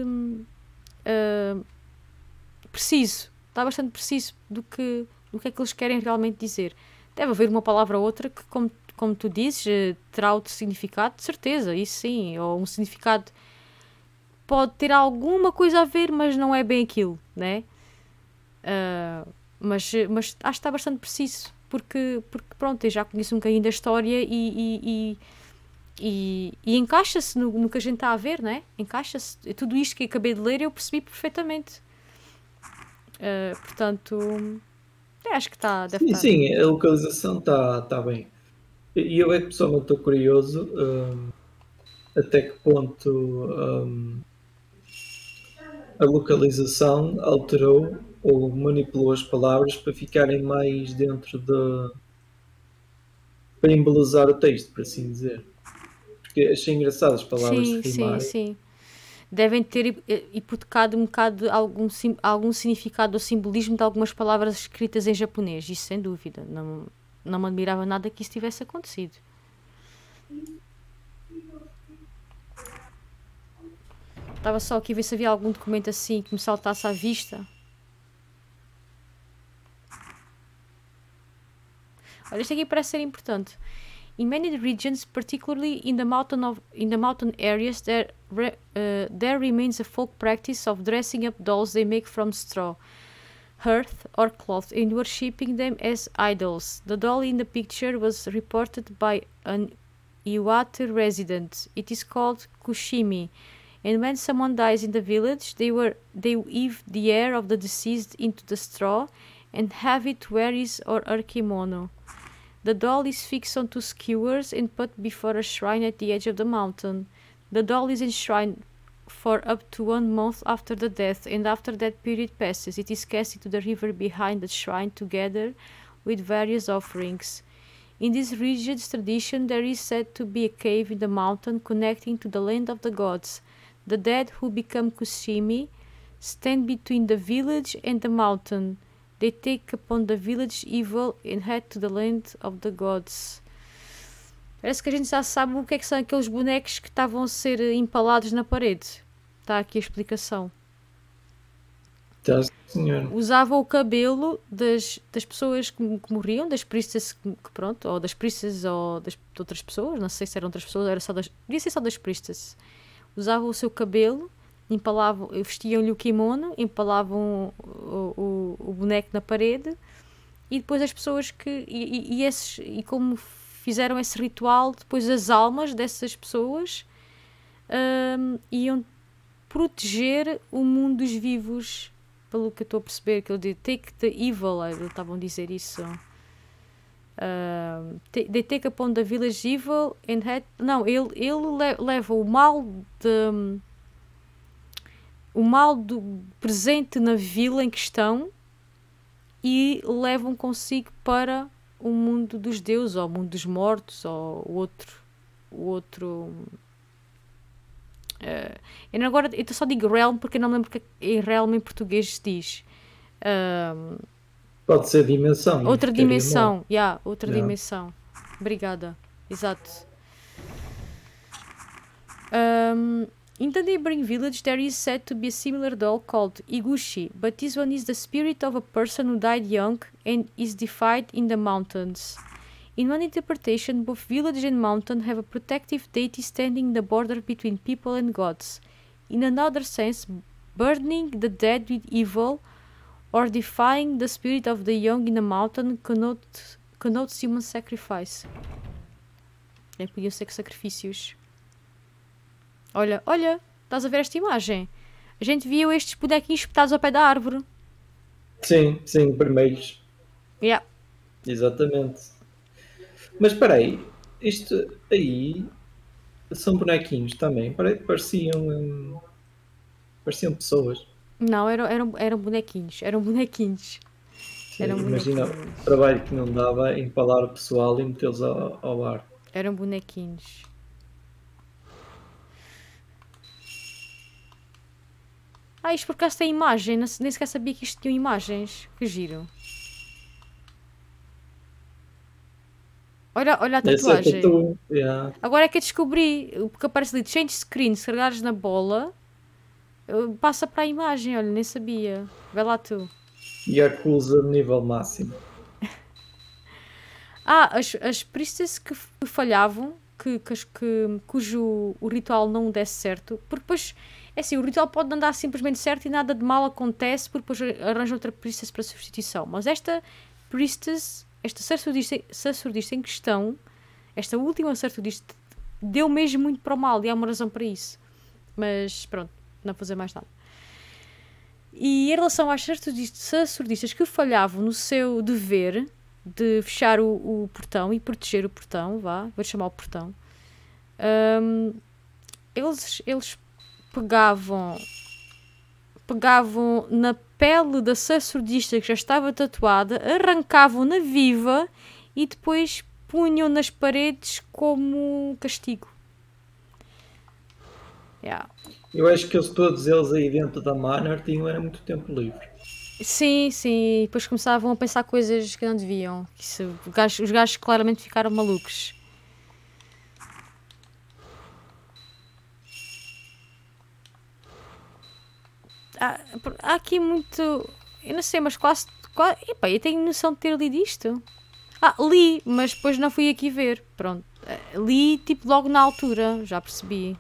preciso. Está bastante preciso do que é que eles querem realmente dizer. Deve haver uma palavra ou outra que, como tu dizes, terá outro significado, de certeza, isso sim, ou um significado pode ter alguma coisa a ver, mas não é bem aquilo, né? Mas acho que está bastante preciso, porque pronto, eu já conheço um bocadinho da história e encaixa-se no que a gente está a ver, né? Encaixa-se. Tudo isto que eu acabei de ler eu percebi perfeitamente. Portanto, acho que deve estar. Sim, a localização está bem. E eu é que pessoalmente estou curioso até que ponto a localização alterou ou manipulou as palavras para ficarem mais dentro para embelezar o texto, por assim dizer. Porque achei engraçado as palavras de rimarem. Sim. Devem ter hipotecado um bocado algum significado ou simbolismo de algumas palavras escritas em japonês, isso sem dúvida. Não me admirava nada que isso tivesse acontecido. Estava só aqui a ver se havia algum documento assim que me saltasse à vista. Olha, este aqui parece ser importante. In many regions, particularly in the mountain areas, there remains a folk practice of dressing up dolls they make from straw, earth, or cloth, and worshipping them as idols. The doll in the picture was reported by an Iwate resident. It is called Kushimi, and when someone dies in the village, they weave the hair of the deceased into the straw and have it wear his or her kimono. The doll is fixed on 2 skewers and put before a shrine at the edge of the mountain. The doll is enshrined for up to 1 month after the death, and after that period passes, it is cast into the river behind the shrine together with various offerings. In this religious tradition, there is said to be a cave in the mountain connecting to the land of the gods. The dead who become Kushimi stand between the village and the mountain. They take upon the village evil and head to the land of the gods. Parece que a gente já sabe o que é que são aqueles bonecos que estavam a ser empalados na parede. Está aqui a explicação. Tá, senhor. Usavam o cabelo das pessoas que morriam, das priestess pronto, ou das priestess ou de outras pessoas, não sei se eram outras pessoas, era só devia ser só das priestess. Usavam o seu cabelo, empalavam, vestiam-lhe o kimono, empalavam o boneco na parede, e depois as pessoas que e como fizeram esse ritual, depois as almas dessas pessoas iam proteger o mundo dos vivos, pelo que eu estou a perceber, que ele diz take the evil, eles estavam a dizer isso. They take upon the village evil and head. Não, ele leva o mal do presente na vila em questão e levam consigo para o mundo dos deuses, ou o mundo dos mortos, ou o outro. Eu agora eu só digo realm porque eu não me lembro que em realm em português se diz. Pode ser dimensão. Outra dimensão, outra dimensão. Obrigada, exato. In the neighboring village there is said to be a similar doll called Iguchi, but this one is the spirit of a person who died young and is deified in the mountains. In one interpretation, both village and mountain have a protective deity standing in the border between people and gods. In another sense, burdening the dead with evil or defying the spirit of the young in the mountain connotes human sacrifice. Podiam ser sacrifícios. Olha, estás a ver esta imagem? A gente viu estes bonequinhos espetados ao pé da árvore. Sim, vermelhos. Yeah. Exatamente. Mas espera aí, isto aí são bonequinhos também, pareciam pessoas. Não, eram bonequinhos. Sim, imagina o trabalho que não dava empalar o pessoal e metê-los ao ar. Eram bonequinhos. Isto por acaso tem imagem, nem sequer sabia que isto tinha imagens. Que giro. Olha a tatuagem. Agora é que eu descobri, porque aparece ali change screen, se carregares na bola, passa para a imagem, olha, nem sabia. Vai lá tu. Yakuza nível máximo. As priestess que falhavam, cujo o ritual não desse certo, porque depois, é assim, o ritual pode não dar simplesmente certo e nada de mal acontece, porque depois arranja outra priestess para substituição. Mas esta priestess, esta sacerdotista em questão, esta última sacerdotista, deu mesmo muito para o mal e há uma razão para isso. Mas pronto, não vou fazer mais nada. E em relação às sacerdotисtas que falhavam no seu dever de fechar o portão e proteger o portão, vou chamar o portão, eles pegavam na pele da sacerdotista que já estava tatuada, arrancavam-na viva e depois punham nas paredes como castigo. Eu acho que todos eles aí dentro da Manor tinham muito tempo livre. Sim, e depois começavam a pensar coisas que não deviam. Os gajos claramente ficaram malucos. Há aqui muito... Eu não sei, mas quase... Epá, eu tenho noção de ter lido isto. Li, mas depois não fui aqui ver. Pronto. Li tipo logo na altura, já percebi.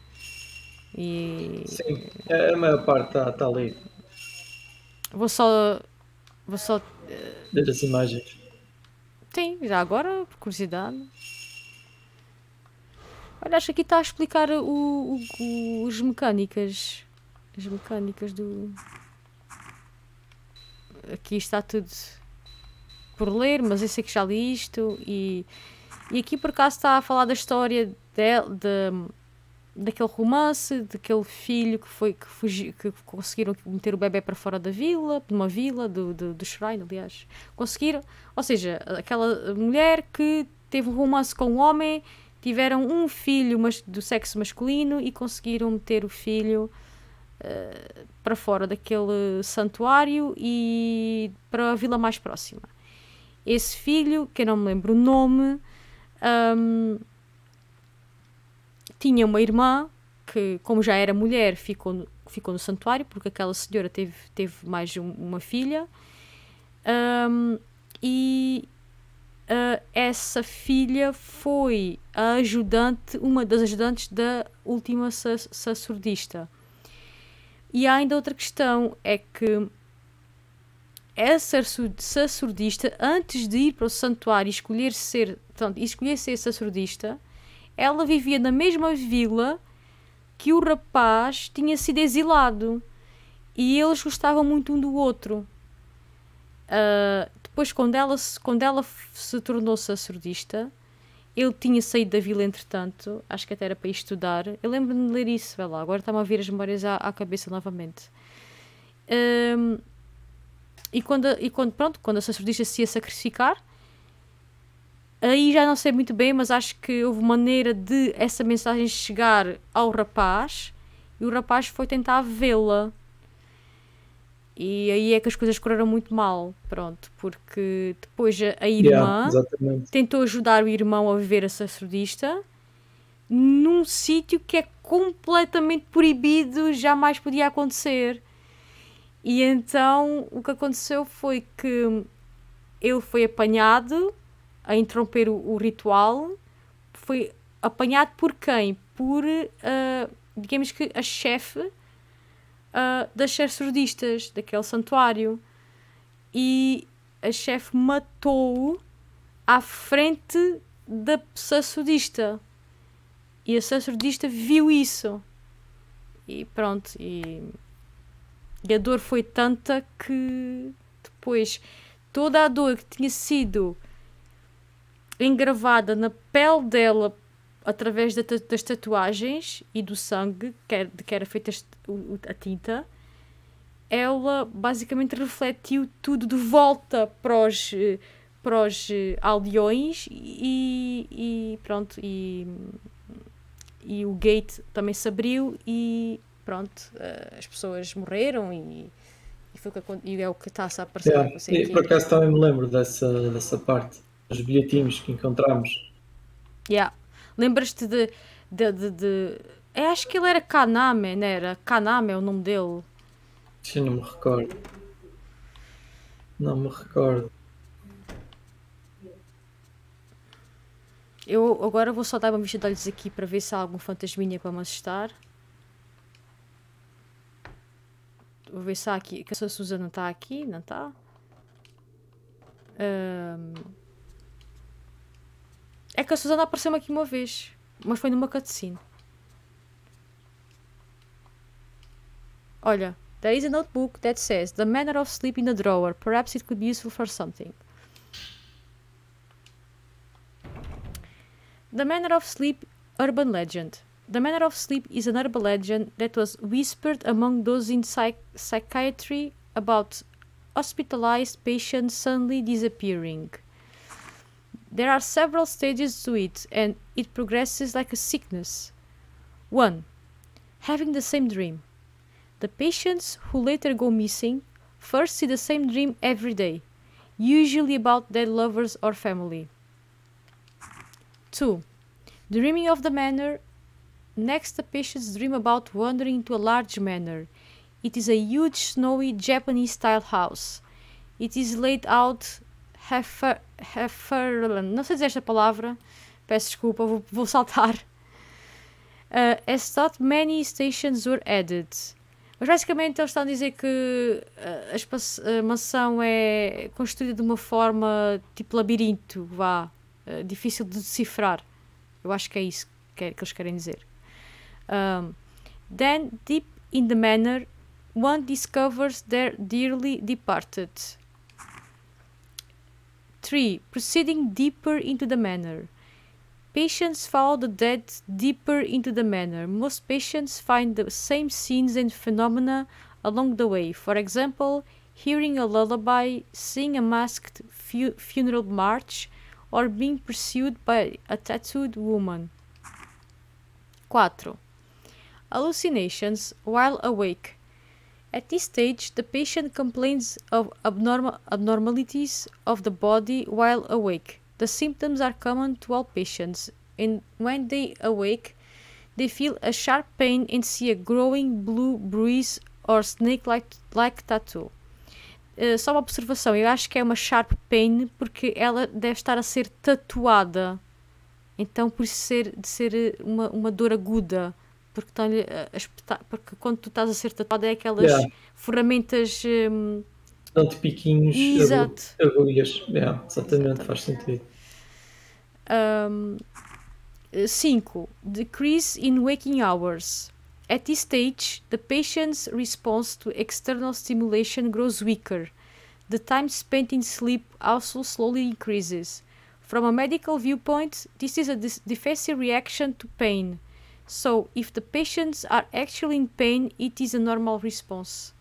Sim, a maior parte está ali. Vou só ver as imagens. Sim, já agora, por curiosidade. Olha, acho que aqui está a explicar as mecânicas. As mecânicas do... Aqui está tudo por ler, mas eu sei que já li isto. E aqui por acaso está a falar da história daquele romance, daquele filho que fugiu, que conseguiram meter o bebê para fora da vila, de uma vila, do Shrine, aliás. Conseguiram, ou seja, aquela mulher que teve um romance com um homem, tiveram um filho do sexo masculino e conseguiram meter o filho para fora daquele santuário e para a vila mais próxima. Esse filho, que eu não me lembro o nome, tinha uma irmã que, como já era mulher, ficou no santuário, porque aquela senhora teve mais uma filha. Essa filha foi uma das ajudantes da última sacerdotista. E há ainda outra questão, é que essa sacerdotista, antes de ir para o santuário e escolher ser sacerdotista, ela vivia na mesma vila que o rapaz tinha sido exilado. E eles gostavam muito um do outro. Depois, quando ela se tornou sacerdotista, ele tinha saído da vila entretanto. Acho que até era para ir estudar. Eu lembro-me de ler isso, vai lá. Agora está-me a vir as memórias à cabeça novamente. E quando a sacerdotista se ia sacrificar, aí já não sei muito bem, mas acho que houve maneira de essa mensagem chegar ao rapaz e o rapaz foi tentar vê-la. E aí é que as coisas correram muito mal, pronto, porque depois a irmã tentou ajudar o irmão a viver a sacerdotista num sítio que é completamente proibido, jamais podia acontecer. E então o que aconteceu foi que ele foi apanhado a interromper o ritual. Foi apanhado por quem? Por, digamos que, a chefe das sacerdotistas daquele santuário. E a chefe matou-o à frente da sacerdotista. E a sacerdotista viu isso. E pronto. E a dor foi tanta que depois toda a dor que tinha sido engravada na pele dela através das tatuagens e do sangue de que era feita a tinta, ela basicamente refletiu tudo de volta para os aldeões e pronto, e o gate também se abriu e pronto, as pessoas morreram e é o que está-se a aparecer. E por acaso também me lembro dessa parte, os bilhetinhos que encontramos. Lembras-te de acho que ele era Kaname, não era? Kaname é o nome dele. Eu não me recordo. Não me recordo. Eu agora vou só dar uma vista de olhos aqui para ver se há algum fantasminha para me assustar. Vou ver se há aqui. Que a Susana está aqui, não está? É que a Susana apareceu-me aqui uma vez, mas foi numa cutscene. Olha, there is a notebook that says the manner of sleep in the drawer. Perhaps it could be useful for something. The Manor of Sleep Urban Legend. The Manor of Sleep is an urban legend that was whispered among those in psychiatry about hospitalized patients suddenly disappearing. There are several stages to it, and it progresses like a sickness. 1. Having the same dream. The patients who later go missing first see the same dream every day, usually about their lovers or family. 2. Dreaming of the manor. Next, the patients dream about wandering into a large manor. It is a huge, snowy, Japanese-style house. It is laid out não sei dizer esta palavra, peço desculpa, vou saltar. As thought many stations were added. Mas basicamente eles estão a dizer que a mansão é construída de uma forma tipo labirinto, difícil de decifrar. Eu acho que é isso que eles querem dizer. Then, deep in the manor, one discovers their dearly departed. 3. Proceeding deeper into the manor. Patients follow the dead deeper into the manor. Most patients find the same scenes and phenomena along the way. For example, hearing a lullaby, seeing a masked funeral march, or being pursued by a tattooed woman. 4. Hallucinations while awake. At this stage, the patient complains of abnormalities of the body while awake. The symptoms are common to all patients, and when they awake, they feel a sharp pain and see a growing blue bruise or snake-like tattoo. Só uma observação, eu acho que é uma sharp pain porque ela deve estar a ser tatuada. Então, por isso de ser uma dor aguda. Porque, porque quando tu estás a ser tatuada é aquelas ferramentas... Dão-te piquinhos, agulhas. Exatamente, faz sentido. 5. Decrease in waking hours. At this stage, the patient's response to external stimulation grows weaker. The time spent in sleep also slowly increases. From a medical viewpoint, this is a defensive reaction to pain. So, if the patients are actually in pain, it is a normal response.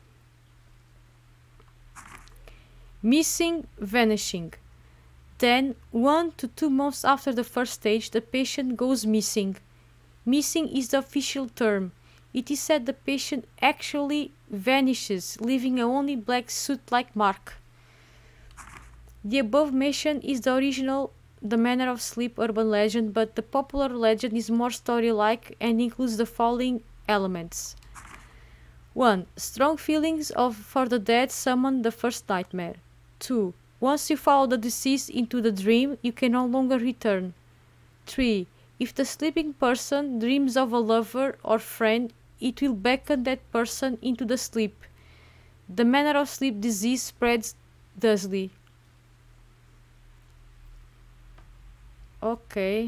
Missing, vanishing. Then, 1 to 2 months after the first stage, the patient goes missing. Missing is the official term. It is said the patient actually vanishes, leaving a only black soot-like mark. The above mention is the original The Manor of Sleep urban legend, but the popular legend is more story-like and includes the following elements. 1. Strong feelings for the dead summon the first nightmare. 2. Once you follow the deceased into the dream, you can no longer return. 3. If the sleeping person dreams of a lover or friend, it will beckon that person into the sleep. The Manor of Sleep disease spreads thusly. Ok.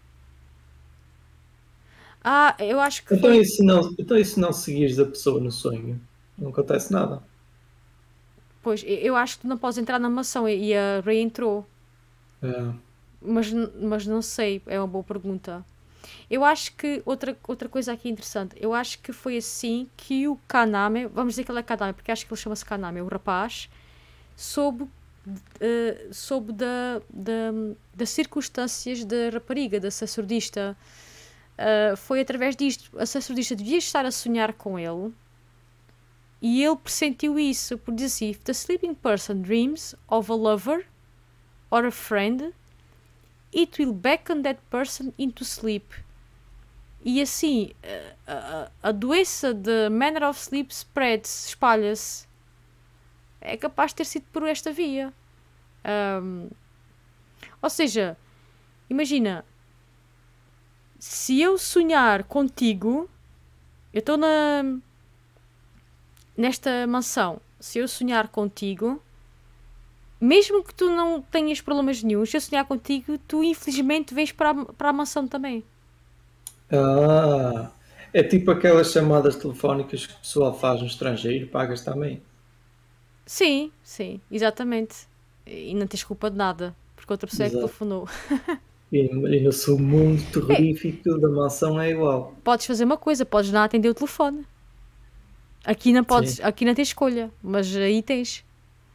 Eu acho que então, e se não seguires a pessoa no sonho? Não acontece nada. Pois, eu acho que tu não podes entrar na mansão e a Ray entrou. Mas não sei, é uma boa pergunta. Eu acho que outra coisa aqui interessante, eu acho que foi assim que o Kaname, vamos dizer que ele é Kaname, porque acho que ele chama-se Kaname, o rapaz, soube das circunstâncias da rapariga, da sacerdotista. Foi através disto. A sacerdotista devia estar a sonhar com ele e ele pressentiu isso, por dizer assim: if the sleeping person dreams of a lover or a friend, it will beckon that person into sleep. E assim, a doença de Manor of Sleep spreads, espalha-se. É capaz de ter sido por esta via. Ou seja, imagina, se eu sonhar contigo, eu estou nesta mansão, se eu sonhar contigo, mesmo que tu não tenhas problemas nenhum, se eu sonhar contigo, tu infelizmente vens para a mansão também. É tipo aquelas chamadas telefónicas que o pessoal faz no estrangeiro, pagas também. Sim, exatamente. E não tens culpa de nada, porque outra pessoa é que telefonou. E no submundo terrorífico da mansão é igual. Podes fazer uma coisa, podes não atender o telefone. Aqui não tens escolha, mas aí tens.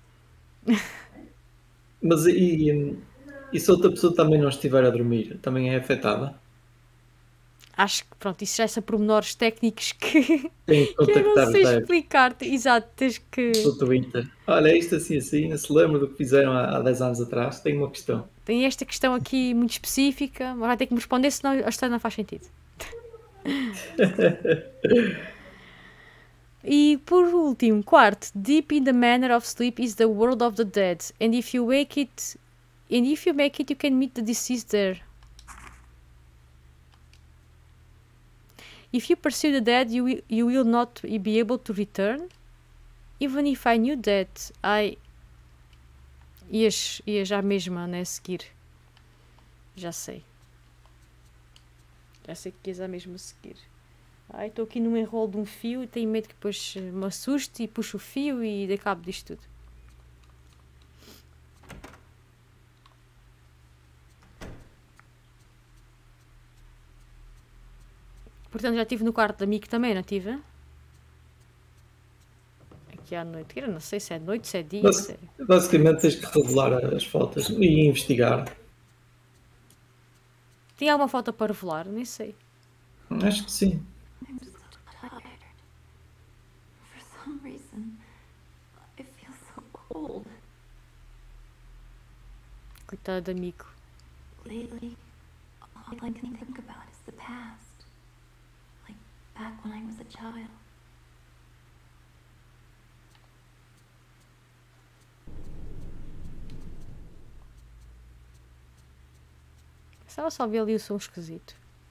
Mas e se outra pessoa também não estiver a dormir, também é afetada? Acho que, pronto, isso já são pormenores técnicos que eu não sei explicar-te. Exato, tens que... O Twitter. Olha, isto assim, não se lembra do que fizeram há 10 anos atrás? Tenho uma questão. Tem esta questão aqui muito específica, mas vai ter que me responder, senão a história não faz sentido. E por último, quarto, deep in the manner of sleep is the world of the dead, and if you make it, you can meet the deceased there. If you pursue the dead, you will not be able to return. Even if I knew that, ias já mesma, né, seguir. Já sei que ias já mesmo seguir. Estou aqui num enrolo de um fio e tenho medo que depois me assuste e puxe o fio e dê cabo disto tudo. Portanto, já estive no quarto da Mico também, não estive? Aqui à noite. Eu não sei se é noite, se é dia. Basicamente tens que revelar as fotos e investigar. Tinha alguma foto para revelar? Nem sei. Acho que sim. I'm so tired. For some reason, I feel so cold. Coitada da Mico. Lately, all I can think about is the past. Like back when I was a child. Estava só a ver ali o som esquisito.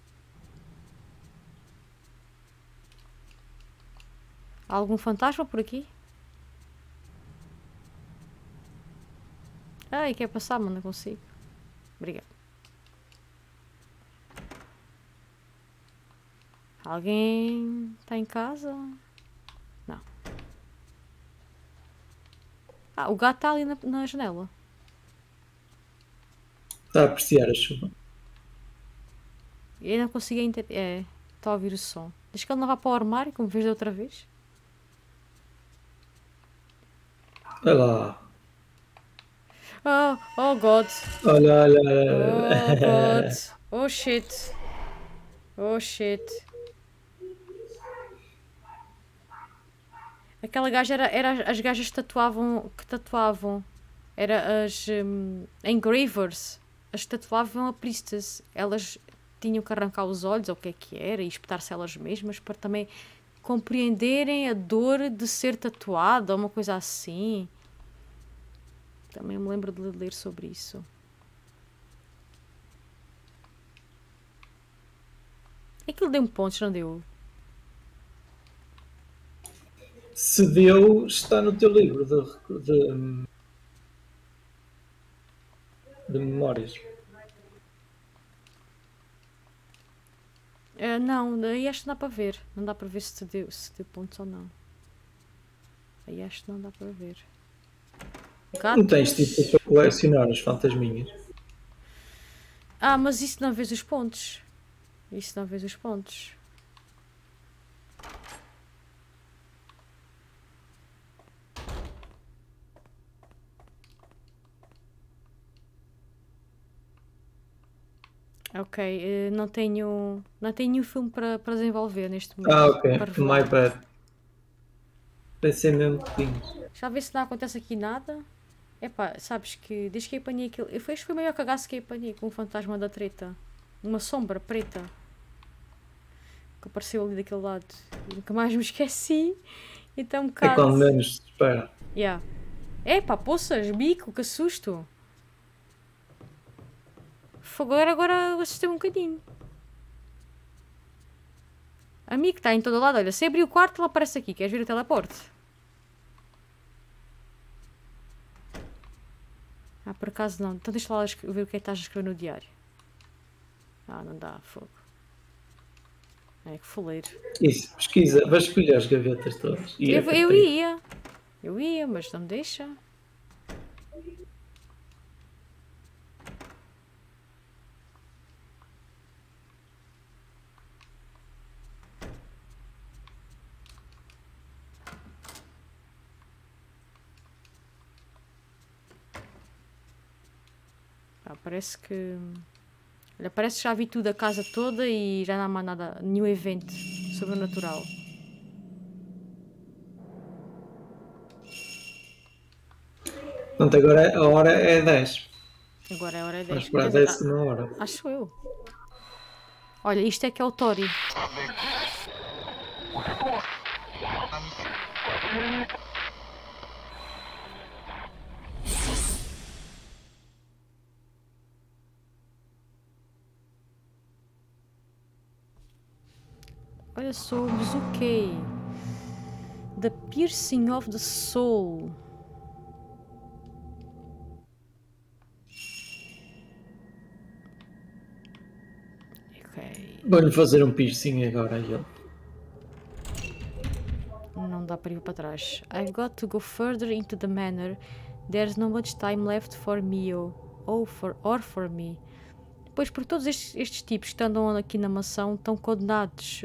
Há algum fantasma por aqui? Ai, quer passar, mas não consigo. Obrigado. Alguém está em casa? Não. Ah, o gato está ali na janela. Está a apreciar a chuva. Eu não consigo entender. É, está a ouvir o som. Diz que ele não vá para o armário, como fez da outra vez. Olha lá. Oh God. Olha, olha, Oh olha. God. Oh shit. Oh shit. Aquela gaja era as gajas que tatuavam. Era as engravers. As que tatuavam a priestess. Elas tinham que arrancar os olhos, ou o que é que era, e espetar-se elas mesmas para também compreenderem a dor de ser tatuada, ou uma coisa assim. Também me lembro de ler sobre isso. Aquilo deu-me pontos, não deu? Se deu, está no teu livro de memórias. Não, aí acho que não dá para ver. Não dá para ver se deu pontos ou não. Aí acho que não dá para ver. Gatos. Não tens tipo para colecionar os fantasminhas. Ah, mas isso não vês os pontos. Isso não vês os pontos. Ok, não tenho nenhum filme para desenvolver neste momento. Ah, ok. Para revelar. My bad. Pensei mesmo que tinhas. Já vê se não acontece aqui nada. Epá, sabes que desde que apanhei aquilo. Acho que foi o maior cagaço que apanhei com o fantasma da treta. Uma sombra preta que apareceu ali daquele lado. E nunca mais me esqueci. Então um É bocado. quando menos se espera. Yeah. Epá, poças, bico, que susto. Agora assustei um bocadinho. Amigo, está em todo lado. Olha, se abrir o quarto, ele aparece aqui. Queres ver o teleporte? Ah, por acaso não. Então deixa lá ver o que é que estás a escrever no diário. Ah, não dá, fogo. É que foleiro. Isso, pesquisa. Vais escolher as gavetas todas. E é Eu ia, mas não me deixa. Parece que... Olha, parece que já vi tudo, a casa toda, e já não há mais nada, nenhum evento sobrenatural. Portanto, agora a hora é 10. Agora é a hora 10. Vamos esperar 10 na hora. Acho eu. Olha, isto é que é o Tori. Olha só, o Buzuki. The Piercing of the Soul. Ok. Vou-lhe fazer um piercing agora a ele. Não dá para ir para trás. I've got to go further into the manor. There's not much time left for me or for me. Pois, porque todos estes tipos que andam aqui na mansão estão condenados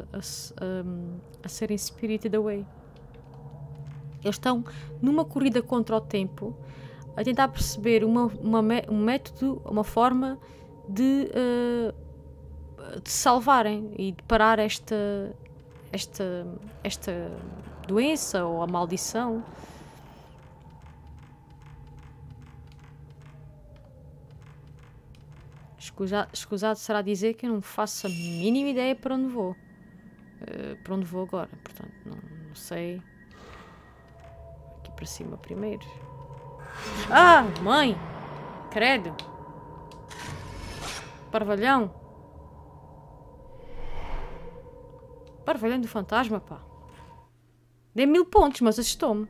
a serem spirited away. Eles estão numa corrida contra o tempo a tentar perceber um método, uma forma de salvarem e de parar esta doença ou a maldição. Escusado será dizer que eu não faço a mínima ideia para onde vou. Para onde vou agora, portanto, não sei. Aqui para cima primeiro. Ah, mãe! Credo! Parvalhão! Parvalhão do fantasma, pá! Dei 1000 pontos, mas assustou-me.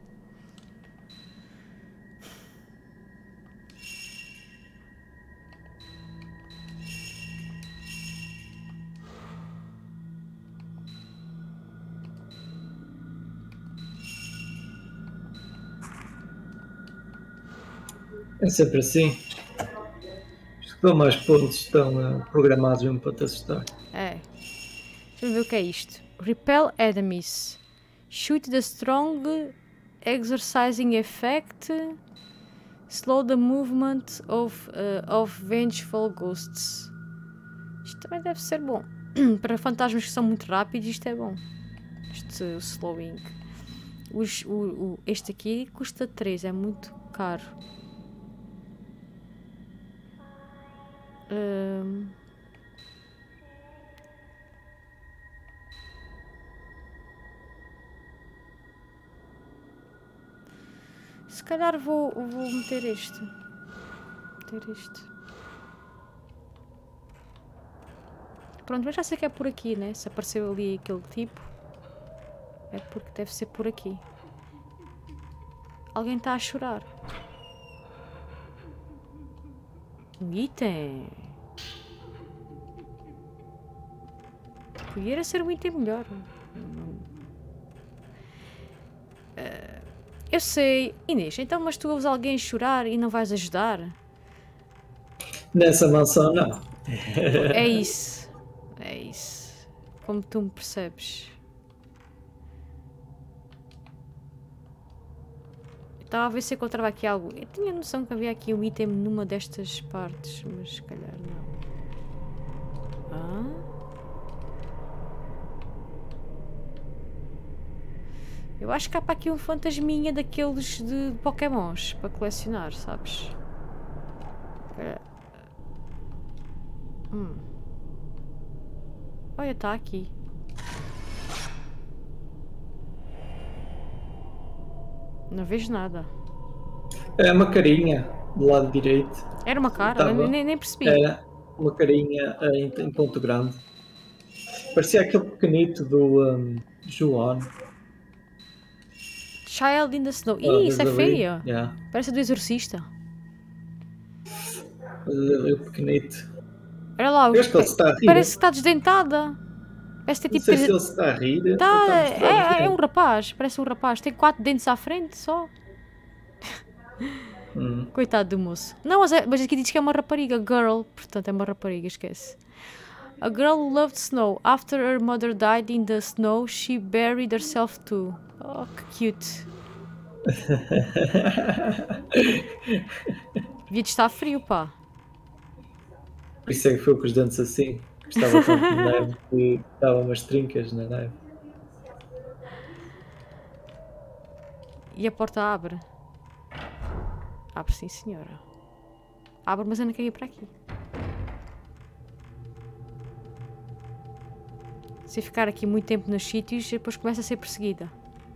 É sempre assim. Os que dão mais pontos estão programados mesmo para te assustar. É. Deixa-me ver o que é isto. Repel enemies. Shoot the strong exercising effect. Slow the movement of vengeful ghosts. Isto também deve ser bom. Para fantasmas que são muito rápidos, isto é bom. Este slowing. Este aqui custa 3, é muito caro. Se calhar vou meter este. Pronto, mas já sei que é por aqui, né? Se apareceu ali aquele tipo, é porque deve ser por aqui. Alguém está a chorar. Um item. Podia ser um item melhor. Eu sei. Inês, então, mas tu ouves alguém chorar e não vais ajudar? Nessa mansão, não. É isso. É isso. Como tu me percebes. Estava a ver se encontrava aqui algo. Eu tinha noção que havia aqui um item numa destas partes, mas se calhar não. Eu acho que há para aqui um fantasminha daqueles de Pokémons para colecionar, sabes? Olha, está aqui. Não vejo nada. É uma carinha do lado direito. Era uma cara? Nem percebi. É uma carinha em ponto grande. Parecia aquele pequenito do João. Child in the Snow. Ih, isso é feio. Yeah. Parece do Exorcista. O pequenito. Olha lá, Acho que ele está a rir. parece que está desdentada. Parece ter Não tipo. sei se ele se está a rir. É um rapaz, parece um rapaz. Tem 4 dentes à frente só. Coitado do moço. Não, mas aqui diz que é uma rapariga, girl. Portanto, é uma rapariga, esquece. A girl who loved snow. After her mother died in the snow, she buried herself too. Oh, que cute. Devia de estar frio, pá. Por isso é que foi com os dentes assim. Estava tanto de neve que dava umas trincas na neve. E a porta abre. Abre sim, senhora. Abre, mas eu não quero ir para aqui. Se eu ficar aqui muito tempo nos sítios, depois começa a ser perseguida.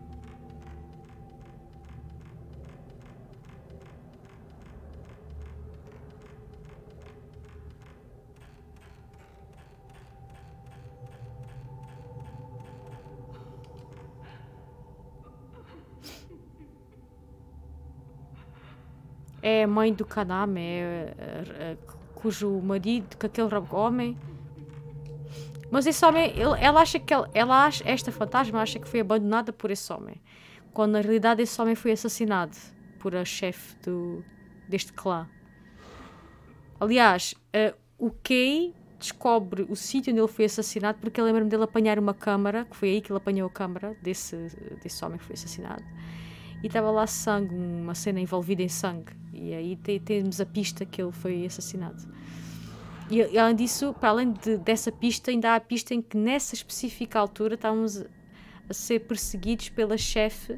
É a mãe do Kaname, cujo marido, que aquele homem. Mas esse homem, ela acha que esta fantasma acha que foi abandonada por esse homem, quando na realidade esse homem foi assassinado por a chefe deste clã. Aliás, o Kay descobre o sítio onde ele foi assassinado porque eu lembro-me dele apanhar uma câmara, que foi aí que ele apanhou a câmara desse homem que foi assassinado. E estava lá sangue, uma cena envolvida em sangue. E aí temos a pista que ele foi assassinado. E além disso, para além dessa pista, ainda há a pista em que nessa específica altura estávamos a ser perseguidos pela chefe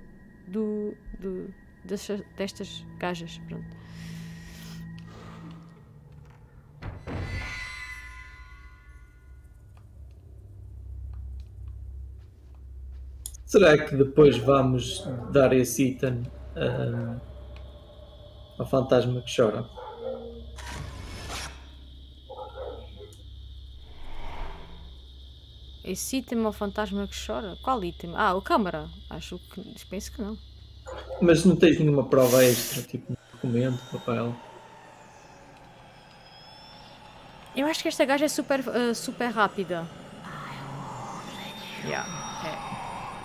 destas gajas. Pronto. Será que depois vamos dar esse item ao fantasma que chora? Esse item ao fantasma que chora? Qual item? Ah, o câmara. Penso que não. Mas não tens nenhuma prova extra, tipo um documento, papel? Eu acho que esta gaja é super rápida. Yeah, é.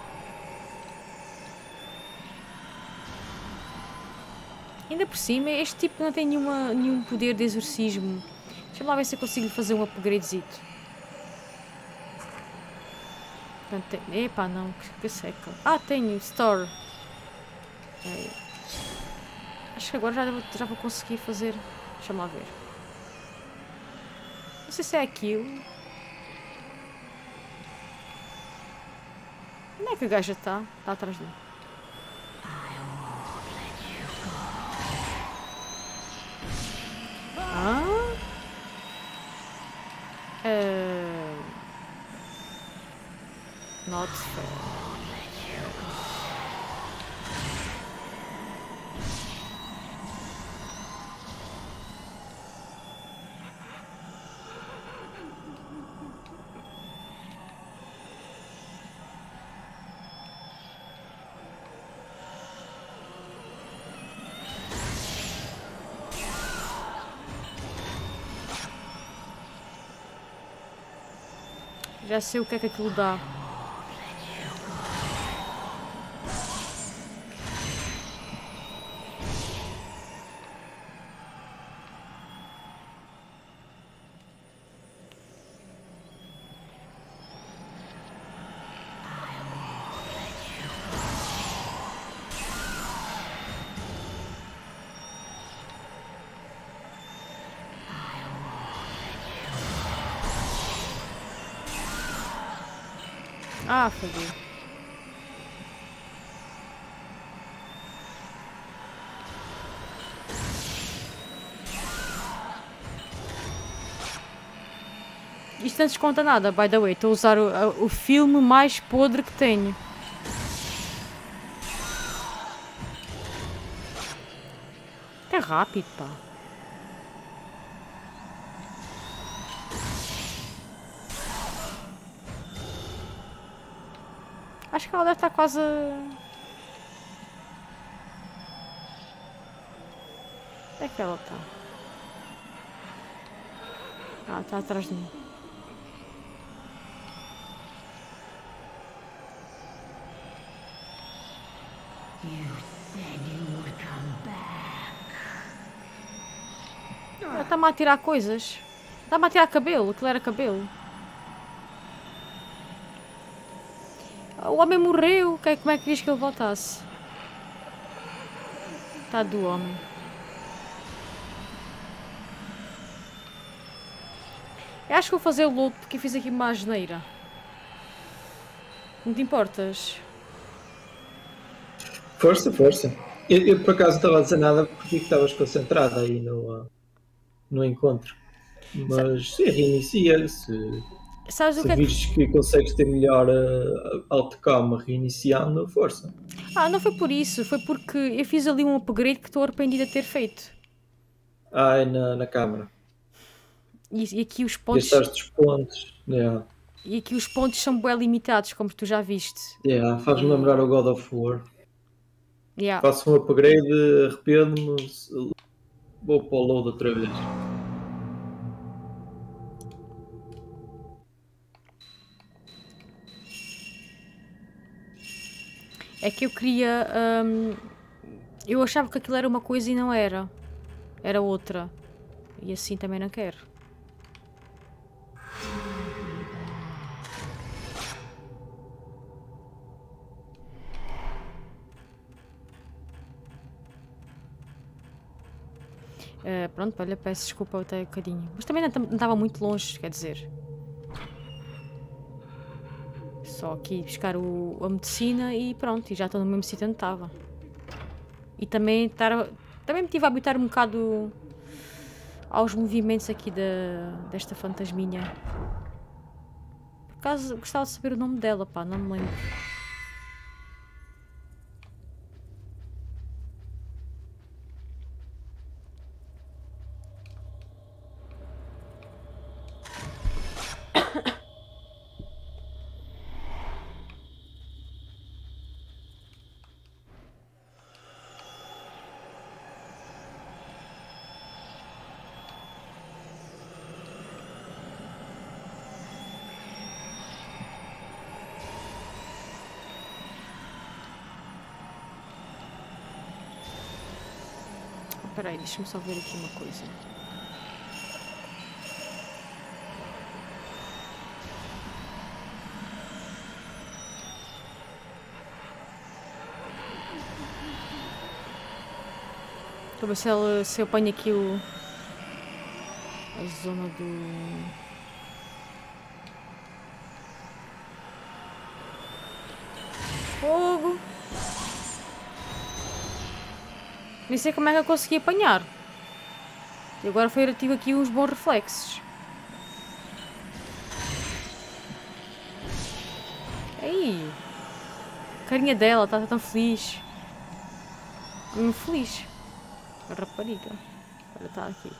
Ainda por cima, este tipo não tem nenhum poder de exorcismo. Deixa-me lá ver se eu consigo fazer um upgradezito. Epá, não, que seca. Ah, tenho, Store. É. Acho que agora já vou conseguir fazer. Deixa-me lá ver. Não sei se é aquilo. Onde é que a gaja está? Está atrás de mim. Not fair. Já sei o que é que aquilo dá. Ah, fodeu. Isto não desconta nada, by the way. Estou a usar o filme mais podre que tenho. É rápido, pá. Acho que ela deve estar quase... Onde é que ela está? Ah, está atrás de mim. Ela está-me a tirar coisas. Está-me a tirar cabelo. Aquilo era cabelo. O homem morreu. Como é que querias que ele voltasse? Está do homem. Eu acho que vou fazer o loop porque eu fiz aqui uma asneira. Não te importas? Força, força. Eu por acaso não estava a dizer nada porque estavas concentrada aí no encontro. Mas sim, reinicia. Sabes o Se que é que... vires que consegues ter melhor outcome reiniciando, força. Ah, não foi por isso. Foi porque eu fiz ali um upgrade que estou arrependida de ter feito. Ah, é na câmara. E aqui os pontos... Gastaste os pontos. Yeah. E aqui os pontos são bem limitados, como tu já viste. Yeah, faz-me lembrar o God of War. Yeah. Faço um upgrade, arrependo-me, vou para o load outra vez. É que eu queria... eu achava que aquilo era uma coisa e não era. Era outra. E assim também não quero. Pronto, olha, peço desculpa até um bocadinho. Mas também não estava muito longe, quer dizer. Só aqui buscar a medicina e pronto, e já estou no mesmo sítio onde estava. E também me tive a habitar um bocado aos movimentos aqui desta fantasminha. Por acaso gostava de saber o nome dela, pá, não me lembro. Espera aí, deixa-me só ver aqui uma coisa. Estou a ver se eu apanho aqui a zona do... Fogo! Nem sei como é que eu consegui apanhar. E agora tive aqui uns bons reflexos. Ei! A carinha dela, está tão feliz. Muito feliz. A rapariga. Olha, está aqui.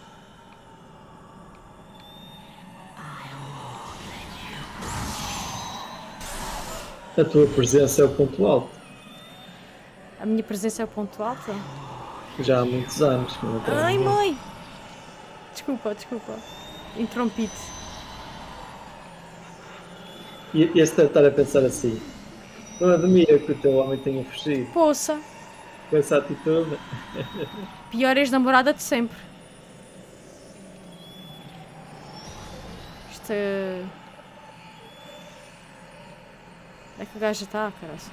A tua presença é o ponto alto. A minha presença é o ponto alto? Já há muitos anos. Ai, mãe! Desculpa. Interrompi-te. E esse deve estar a pensar assim. Não admira que o teu homem tenha fugido. Poça! Com essa atitude. Pior ex-namorada de sempre. Isto é... É que o gajo está, caraças.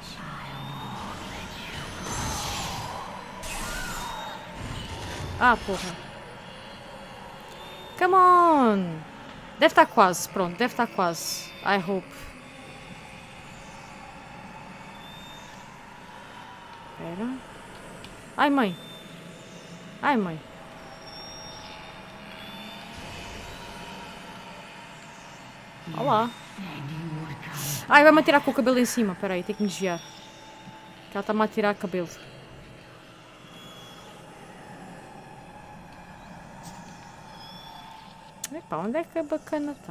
Ah, porra. Come on! Deve estar quase, pronto, deve estar quase. I hope. Espera. Ai, mãe. Ai, mãe. Olá. Ai, vai-me atirar com o cabelo em cima. Espera aí, tenho que me desviar. Que ela está-me a tirar cabelo. Epá, onde é que a bacana está?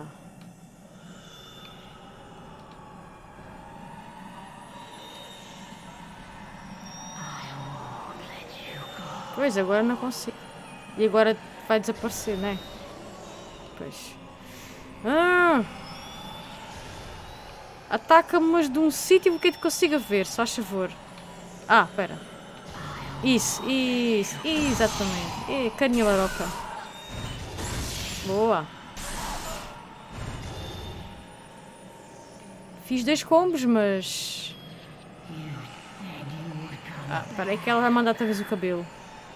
Pois, agora não consigo. E agora vai desaparecer, não é? Pois. Ataca-me, mas de um sítio que eu te consiga ver, só a favor. Ah, espera. Isso, exatamente. Carinha laroca. Boa. Fiz 2 combos, mas... Ah, espera aí que ela vai mandar outra vez o cabelo.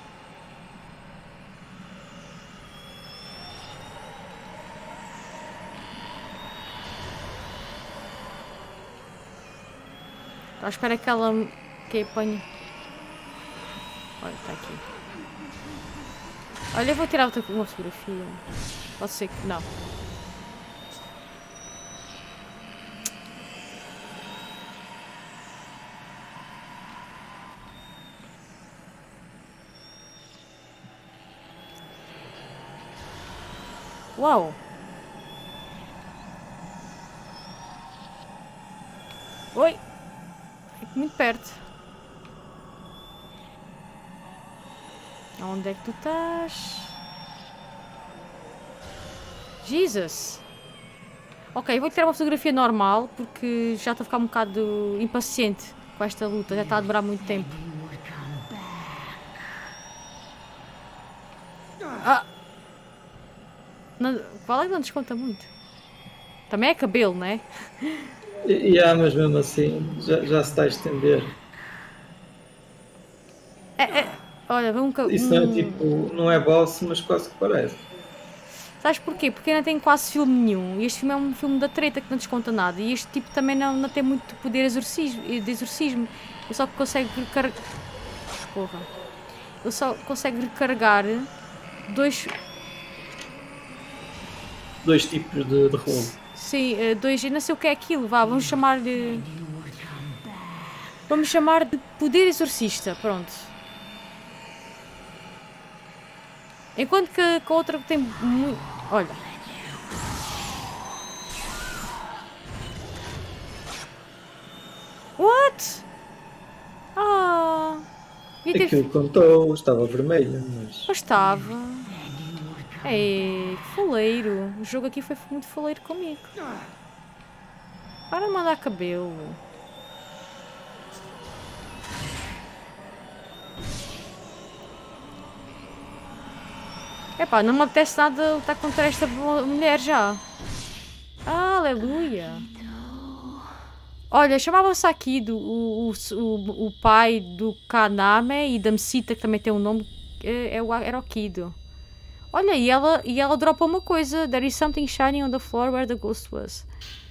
Estou à espera que ela que apanhe. Olha, está aqui. Olha, eu vou tirar uma fotografia. Pode ser que não. Uau! Oi! Fico muito perto. Onde é que tu estás? Jesus! Ok, vou tirar uma fotografia normal porque já estou a ficar um bocado impaciente com esta luta. Já está a demorar muito tempo. Ah! Qual é que não desconta muito? Também é cabelo, não é? Mas mesmo assim já se está a estender. Olha, vem Isso não é tipo, não é boss, mas quase que parece. Sabes porquê? Porque não tem quase filme nenhum. E este filme é um filme da treta que não desconta nada. E este tipo também não tem muito poder de exorcismo. Ele só consegue recarregar. Porra. Ele só consegue recarregar Dois tipos de rolo. Sim, dois. Eu não sei o que é aquilo. Vá, vamos chamar de. Vamos chamar de poder exorcista. Pronto. Enquanto que a outra tem muito. Olha. What? Ah. Aquilo contou, estava vermelho, mas. Eu estava. É. Foleiro. O jogo aqui foi muito foleiro comigo. Para de mandar cabelo. Epá, não me apetece nada lutar contra esta mulher já. Ah, aleluia. Olha, chamava-se aqui o pai do Kaname e da Mesita, que também tem um nome, era o Kido. Olha, e ela dropa uma coisa. There is something shining on the floor where the ghost was.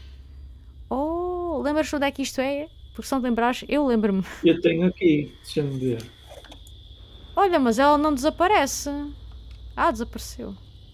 Oh, lembras-te onde é que isto é? Porque se não te lembrares, eu lembro-me. Eu tenho aqui, deixa-me ver. Olha, mas ela não desaparece. Ah, desapareceu.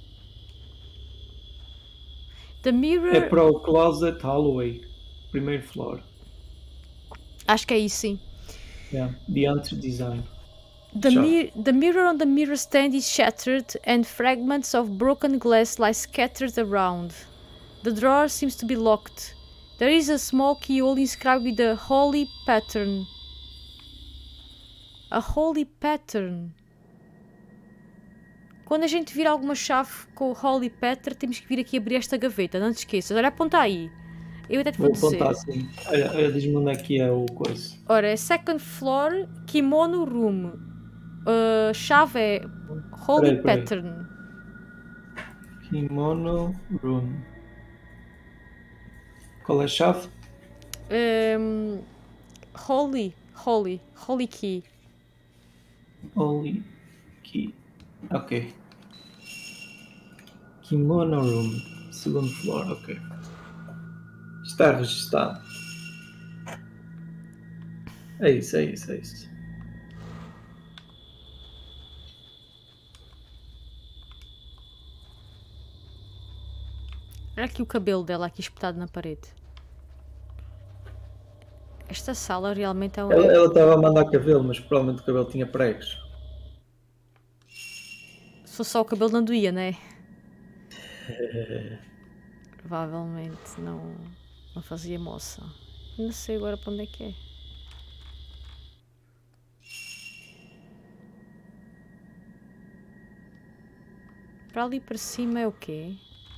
The Mirror... É para o Closet Holloway, primeiro floor. Acho que é isso, sim. Yeah. The Answer Design. The mirror on the mirror stand is shattered and fragments of broken glass lie scattered around. The drawer seems to be locked. There is a small keyhole inscribed with a holy pattern. A holy pattern. Quando a gente vir alguma chave com o holy pattern, temos que vir aqui abrir esta gaveta. Não te esqueças. Olha, aponta aí. Eu até te vou dizer. Vou apontar assim. Olha, diz-me onde é que é o coisa. Ora, é second floor, kimono room. Chave é holy Peraí. pattern. Kimono room. Qual é a chave? Holy key. Holy key. Ok. Kimono room. Segundo floor, ok. Está registado. É isso. Olha aqui o cabelo dela aqui espetado na parede. Esta sala realmente é um... Ela estava a mandar cabelo, mas provavelmente o cabelo tinha pregos. Se fosse só o cabelo não doía, né? Provavelmente não fazia moça. Não sei agora para onde é que é. Para ali para cima é o quê?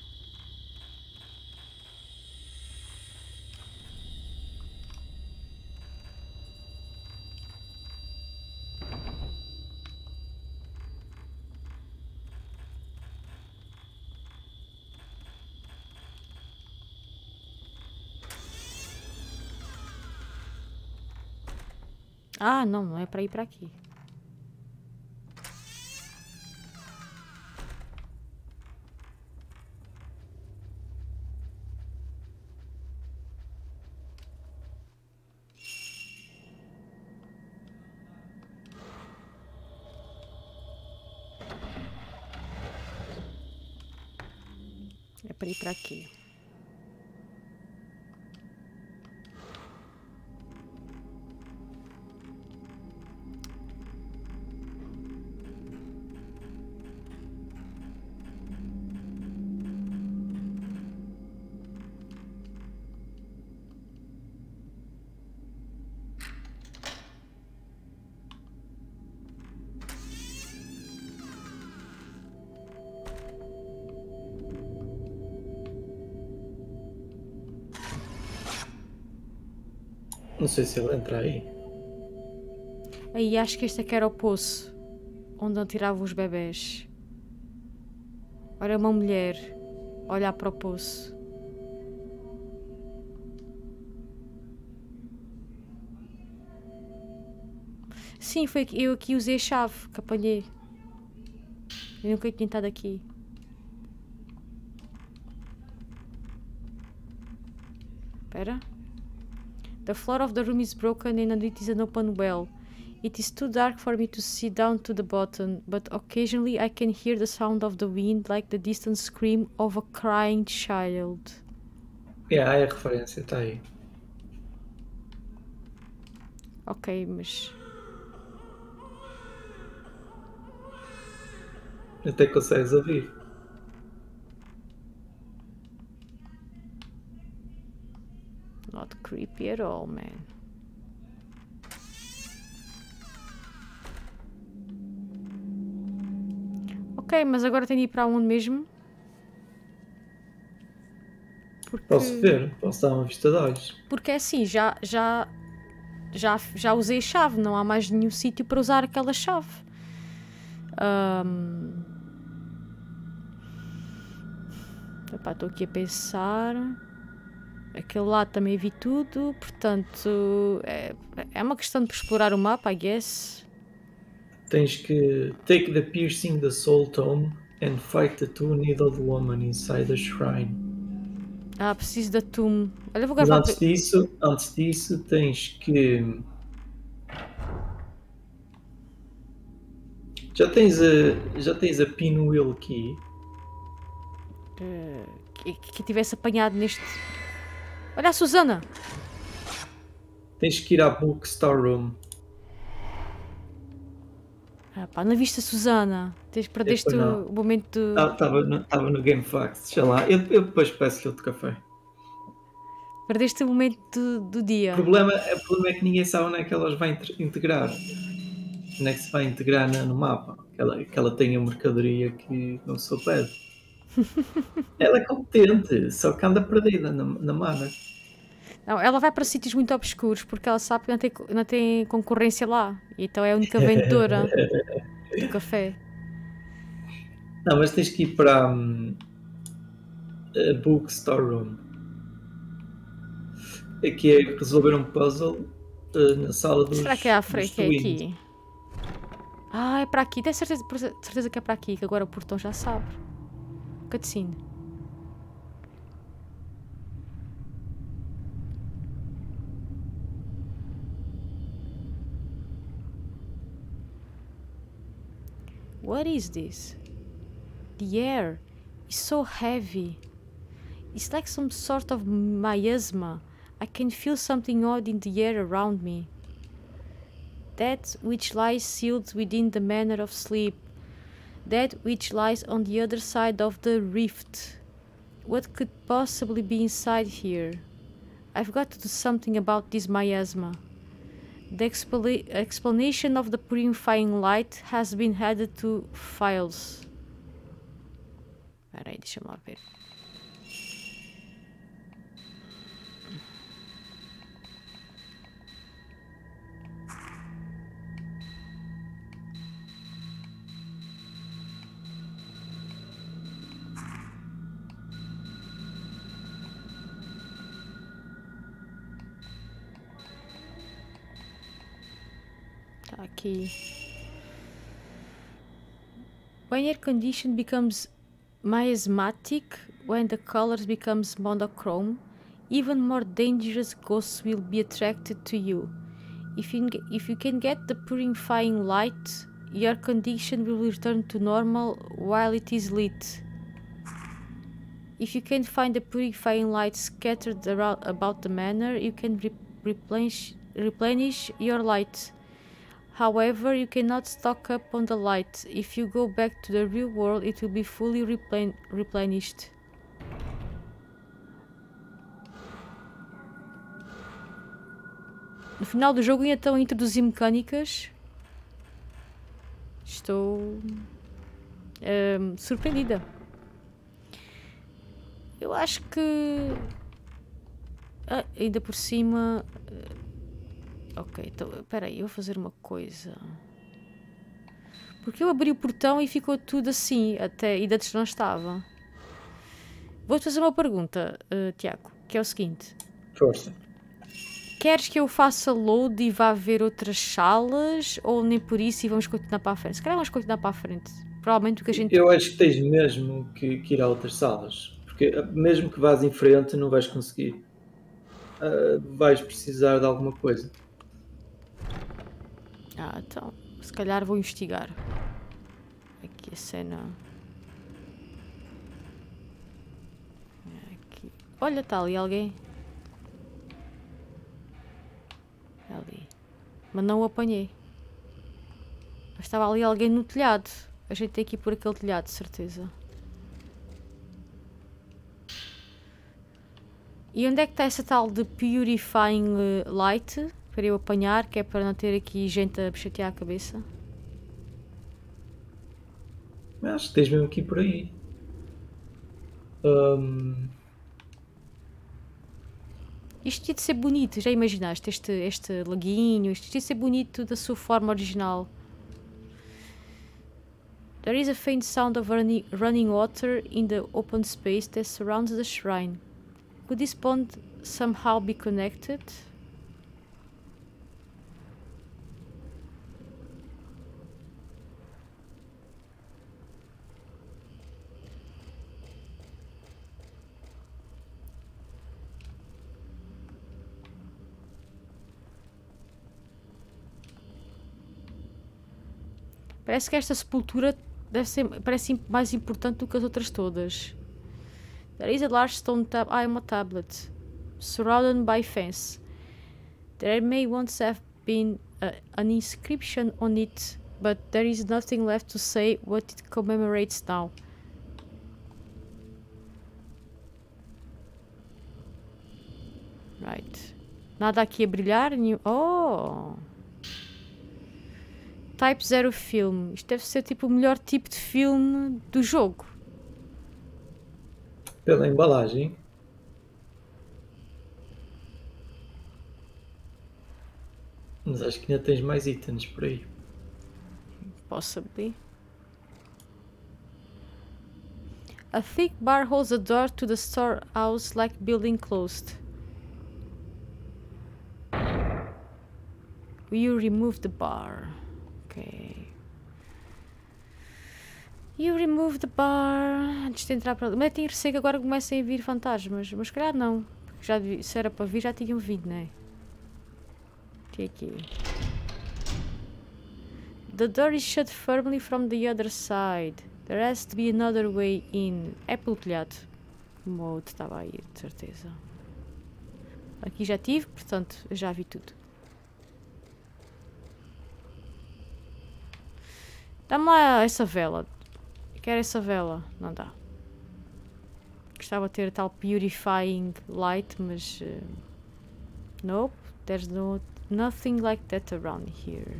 Ah, não é para ir para aqui. É para ir para aqui. Não sei se ele entra aí. Aí acho que este aqui era o poço onde eu tirava os bebés. Olha uma mulher olhar para o poço. Sim, foi eu aqui usei a chave que apanhei. Eu nunca tinha estado aqui. Espera. The floor of the room is broken and it is an open well. It is too dark for me to see down to the bottom, but occasionally I can hear the sound of the wind like the distant scream of a crying child. É a referência, está aí. Ok, mas... Até consegues ouvir. Not creepy at all, man. Ok, mas agora tenho de ir para onde mesmo? Porque... Posso ver, posso dar uma vista de olhos. Porque é assim, já usei a chave, não há mais nenhum sítio para usar aquela chave. Epá, estou aqui a pensar. Aquele lado também vi tudo, portanto é uma questão de explorar o mapa, I guess. Tens que take the piercing the soul tome and fight the two-needled woman inside the shrine. Ah, preciso da tomb. Olha, vou Mas gravar. antes disso tens que... Já tens a pinwheel key. Que tivesse apanhado neste... Olha a Susana! Tens que ir à bookstore room. Ah pá, não viste a Susana? Perdeste o momento do... Estava no Game Facts, sei lá. Eu depois peço-lhe outro café. Perdeste o momento do dia. O problema é que ninguém sabe onde é que elas vão integrar. Onde é que se vai integrar no mapa. Que ela tenha mercadoria que não se pede. Ela é competente, só que anda perdida na mana. Não, ela vai para sítios muito obscuros porque ela sabe que não tem concorrência lá. Então é a única vendedora do café. Não, mas tens que ir para a bookstore room. Aqui é resolver um puzzle na sala dos... Será que é à frente? Que é aqui? Ah, é para aqui. Tenho certeza que é para aqui, que agora o portão já sabe. Cutscene. What is this? The air is so heavy. It's like some sort of miasma. I can feel something odd in the air around me. That which lies sealed within the manner of sleep. That which lies on the other side of the rift. What could possibly be inside here? I've got to do something about this miasma. The explanation of the purifying light has been added to files. Espera aí, deixa-me lá ver. Tá aqui. When air condition becomes miasmatic, when the colors becomes monochrome, even more dangerous ghosts will be attracted to you. If you can get the purifying light, your condition will return to normal while it is lit. If you can find the purifying light scattered around about the manor, you can replenish your light. However, you cannot stock up on the light. If you go back to the real world, it will be fully replenished. No final do jogo ainda estão a introduzir mecânicas. Estou surpreendida. Eu acho que ainda por cima... Ok, então, espera aí, eu vou fazer uma coisa. Porque eu abri o portão e ficou tudo assim, até e antes não estava. Vou-te fazer uma pergunta, Tiago, que é o seguinte. Força. Queres que eu faça load e vá ver outras salas? Ou nem por isso e vamos continuar para a frente? Se calhar vamos continuar para a frente. Provavelmente o que a gente... Eu acho que tens mesmo que ir a outras salas. Porque mesmo que vás em frente, não vais conseguir. Vais precisar de alguma coisa. Ah, então... Se calhar vou investigar. Aqui a cena... Aqui. Olha, está ali alguém. Ali. Mas não o apanhei. Mas estava ali alguém no telhado. A gente tem que ir por aquele telhado, de certeza. E onde é que está essa tal de Purifying Light? Para eu apanhar, que é para não ter aqui gente a chatear a cabeça. Acho que tens mesmo que ir por aí. Isto tinha de ser bonito, já imaginaste? Este laguinho, isto tinha de ser bonito da sua forma original. There is a faint sound of running water in the open space that surrounds the shrine. Could this pond somehow be connected? Parece que esta sepultura parece mais importante do que as outras todas. There is a large stone tab. Ah, é uma tablet. Surrounded by fence. There may once have been an inscription on it, but there is nothing left to say what it commemorates now. Right. Nada aqui a brilhar. Oh! Type 0 filme. Isto deve ser tipo o melhor tipo de filme do jogo. Pela embalagem. Mas acho que ainda tens mais itens por aí. Possibly. A thick bar holds the door to the storehouse-like building closed. You remove the bar. Okay. You remove the bar. Antes de entrar para... Mas tem receio que agora comecem a vir fantasmas. Mas se calhar não. Porque já devia... se era para vir já tinham vindo, não é? Aqui. The door is shut firmly from the other side. There has to be another way in. É pelo telhado. O outro estava aí, de certeza. Aqui já tive, portanto, já vi tudo. Dá-me lá essa vela. Quero essa vela. Não dá. Gostava de ter a tal purifying light, mas... nope. There's nothing like that around here.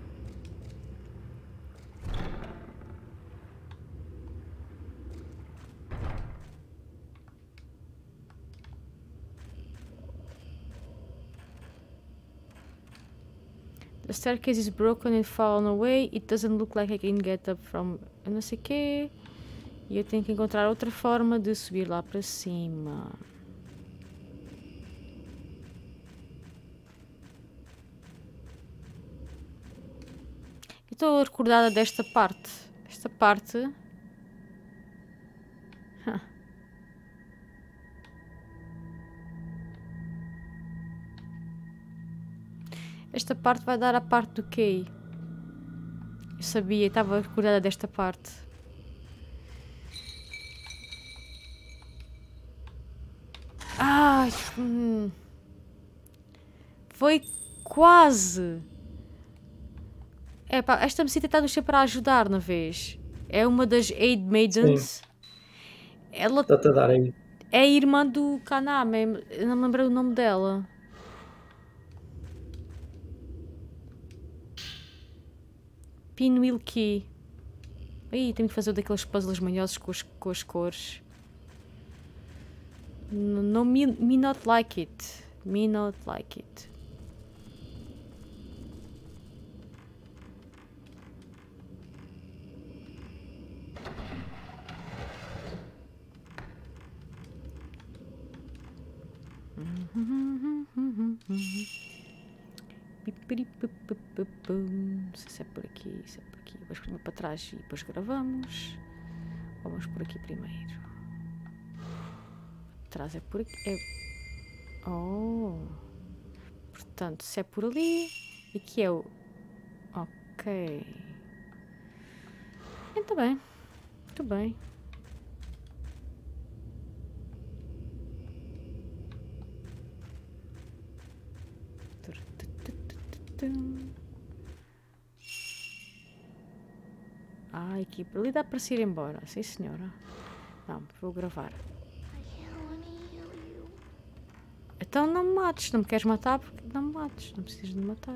The staircase is broken and fallen away. It doesn't look like I can get up from... Eu não sei o quê. E eu tenho que encontrar outra forma de subir lá para cima. Estou recordada desta parte. Esta parte... Esta parte vai dar a parte do Kay. Eu sabia, estava recordada desta parte. Ai, foi quase. Epá, esta mecita está nos para ajudar, na vez. É uma das Aid Maidens. Sim. Ela Está-te a dar aí. é a irmã do Kaname. Eu não me lembro o nome dela. Pinwheel Key. Aí, tenho que fazer daqueles puzzles manhosos com as cores. No, me not like it. Me not like it. depois para trás e depois gravamos. Vamos por aqui primeiro. Atrás é por aqui. Oh. Portanto, se é por ali, aqui é o... Ok. Muito bem. Muito bem. Ah, aqui por ali dá para se ir embora. Sim, senhora. Não, vou gravar. Então não me mates. Não me queres matar porque não me mates. Não precisas de me matar.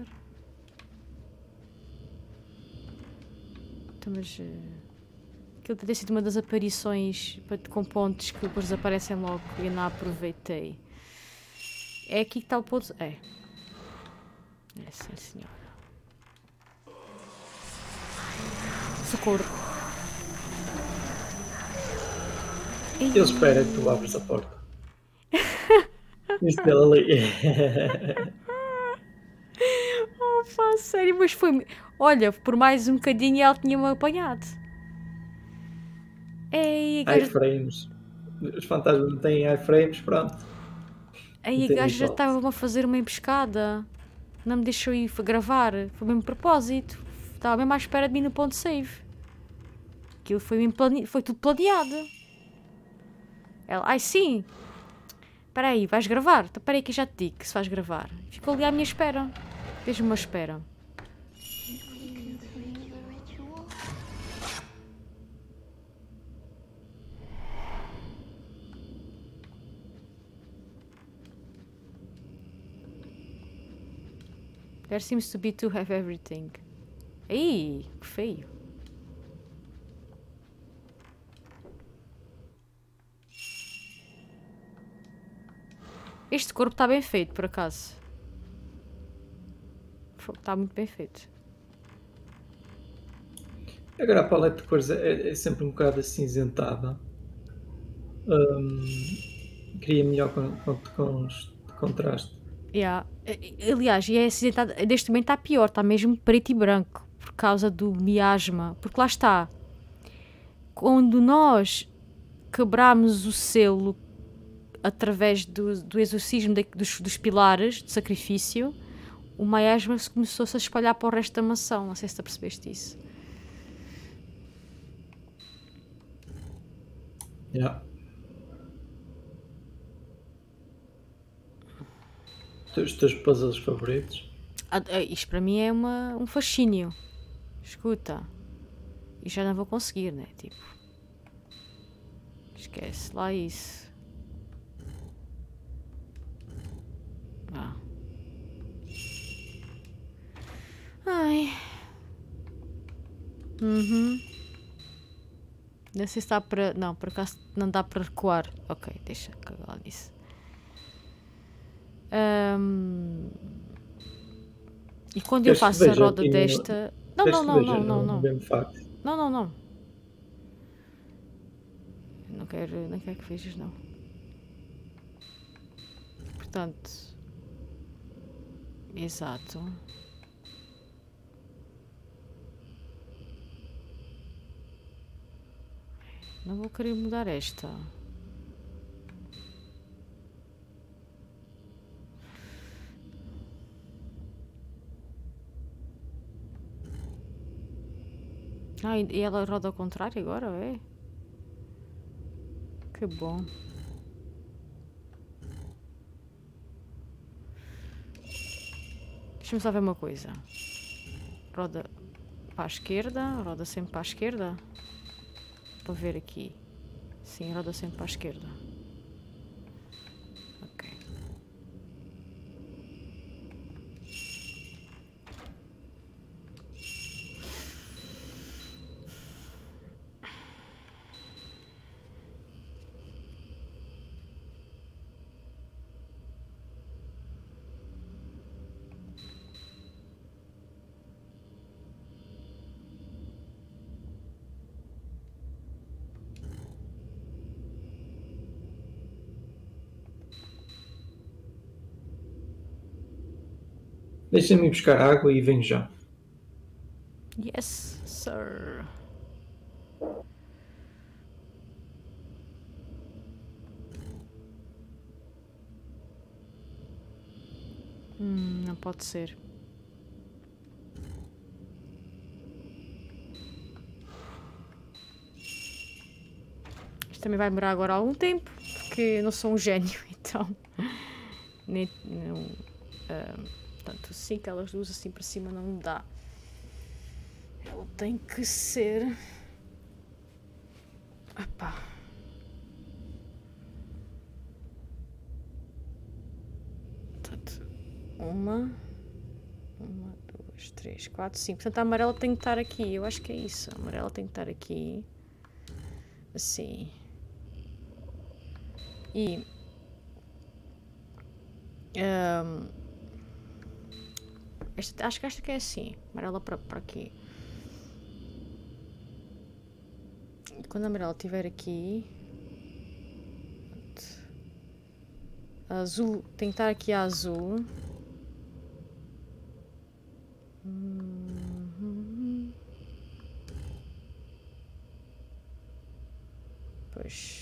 Então, mas... aquilo deve ter sido uma das aparições com pontos que depois desaparecem logo e eu não aproveitei. É aqui que está o ponto... É. É sim, senhora. Socorro. Eu espero que tu abres a porta. Isso dele ali. Oh, pá, sério, mas foi... Olha, por mais um bocadinho ela tinha-me apanhado. Ei, a gaja... iframes. Os fantasmas não têm iframes, pronto. Aí a gaja já estava-me a fazer uma emboscada. Não me deixou ir gravar. Foi mesmo propósito. Estava mesmo à espera de mim no ponto save. Aquilo foi, foi tudo planeado. Ela, ai sim. Espera aí, vais gravar? Então, espera aí que eu já te digo que se vais gravar. Ficou ali à minha espera. Fez-me uma espera. There seems to be to have everything. Ei, que feio. Este corpo está bem feito, por acaso. Está muito bem feito. Agora a paleta de cores é sempre um bocado acinzentada. Queria melhor com contraste. Yeah. Aliás, e é acinzentado. Neste momento está pior, está mesmo preto e branco. Por causa do miasma. Porque lá está. Quando nós quebramos o selo através do exorcismo dos pilares de sacrifício, o miasma começou-se a espalhar para o resto da mansão. Não sei se tu percebeste isso. Yeah. Os teus puzzles favoritos? Isto para mim é um fascínio. Escuta. E já não vou conseguir, né? Tipo. Esquece lá isso. Ah. Ai. Não sei se está para... Não, por acaso não dá para recuar. Ok, deixa cagar lá nisso. E quando eu faço a roda desta... Não. Não quero que vejas, não. Portanto... Exato. Não vou querer mudar esta. Ah, e ela roda ao contrário agora, é? Que bom. Deixa-me só ver uma coisa. Roda para a esquerda, roda sempre para a esquerda. Para ver aqui. Sim, roda sempre para a esquerda. Ok. Deixa-me buscar água e venho já. Yes, sir. Não pode ser. Isto também vai demorar agora algum tempo, porque eu não sou um gênio, então... Portanto, assim, aquelas duas assim para cima não dá. Ela tem que ser... Epá. Portanto, uma, duas, três, quatro, cinco. Portanto, a amarela tem que estar aqui. Eu acho que é isso. A amarela tem que estar aqui. Assim. E... acho que esta que é assim. Amarela para aqui. E quando a amarela estiver aqui... A azul tem que estar aqui a azul. Pois...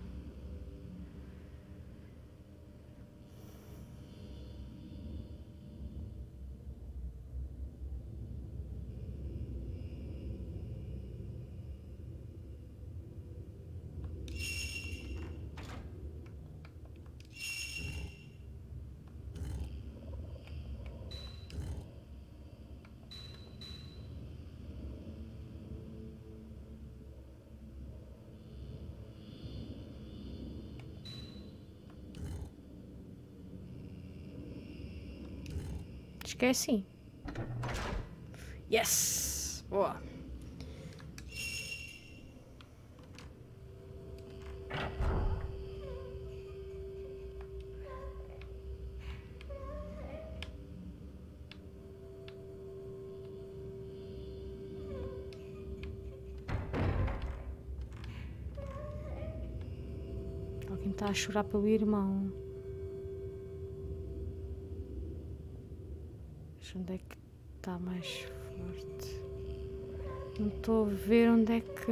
Acho que é assim. Yes! Boa! Alguém está a chorar pelo irmão. Onde é que está mais forte? Não estou a ver onde é que...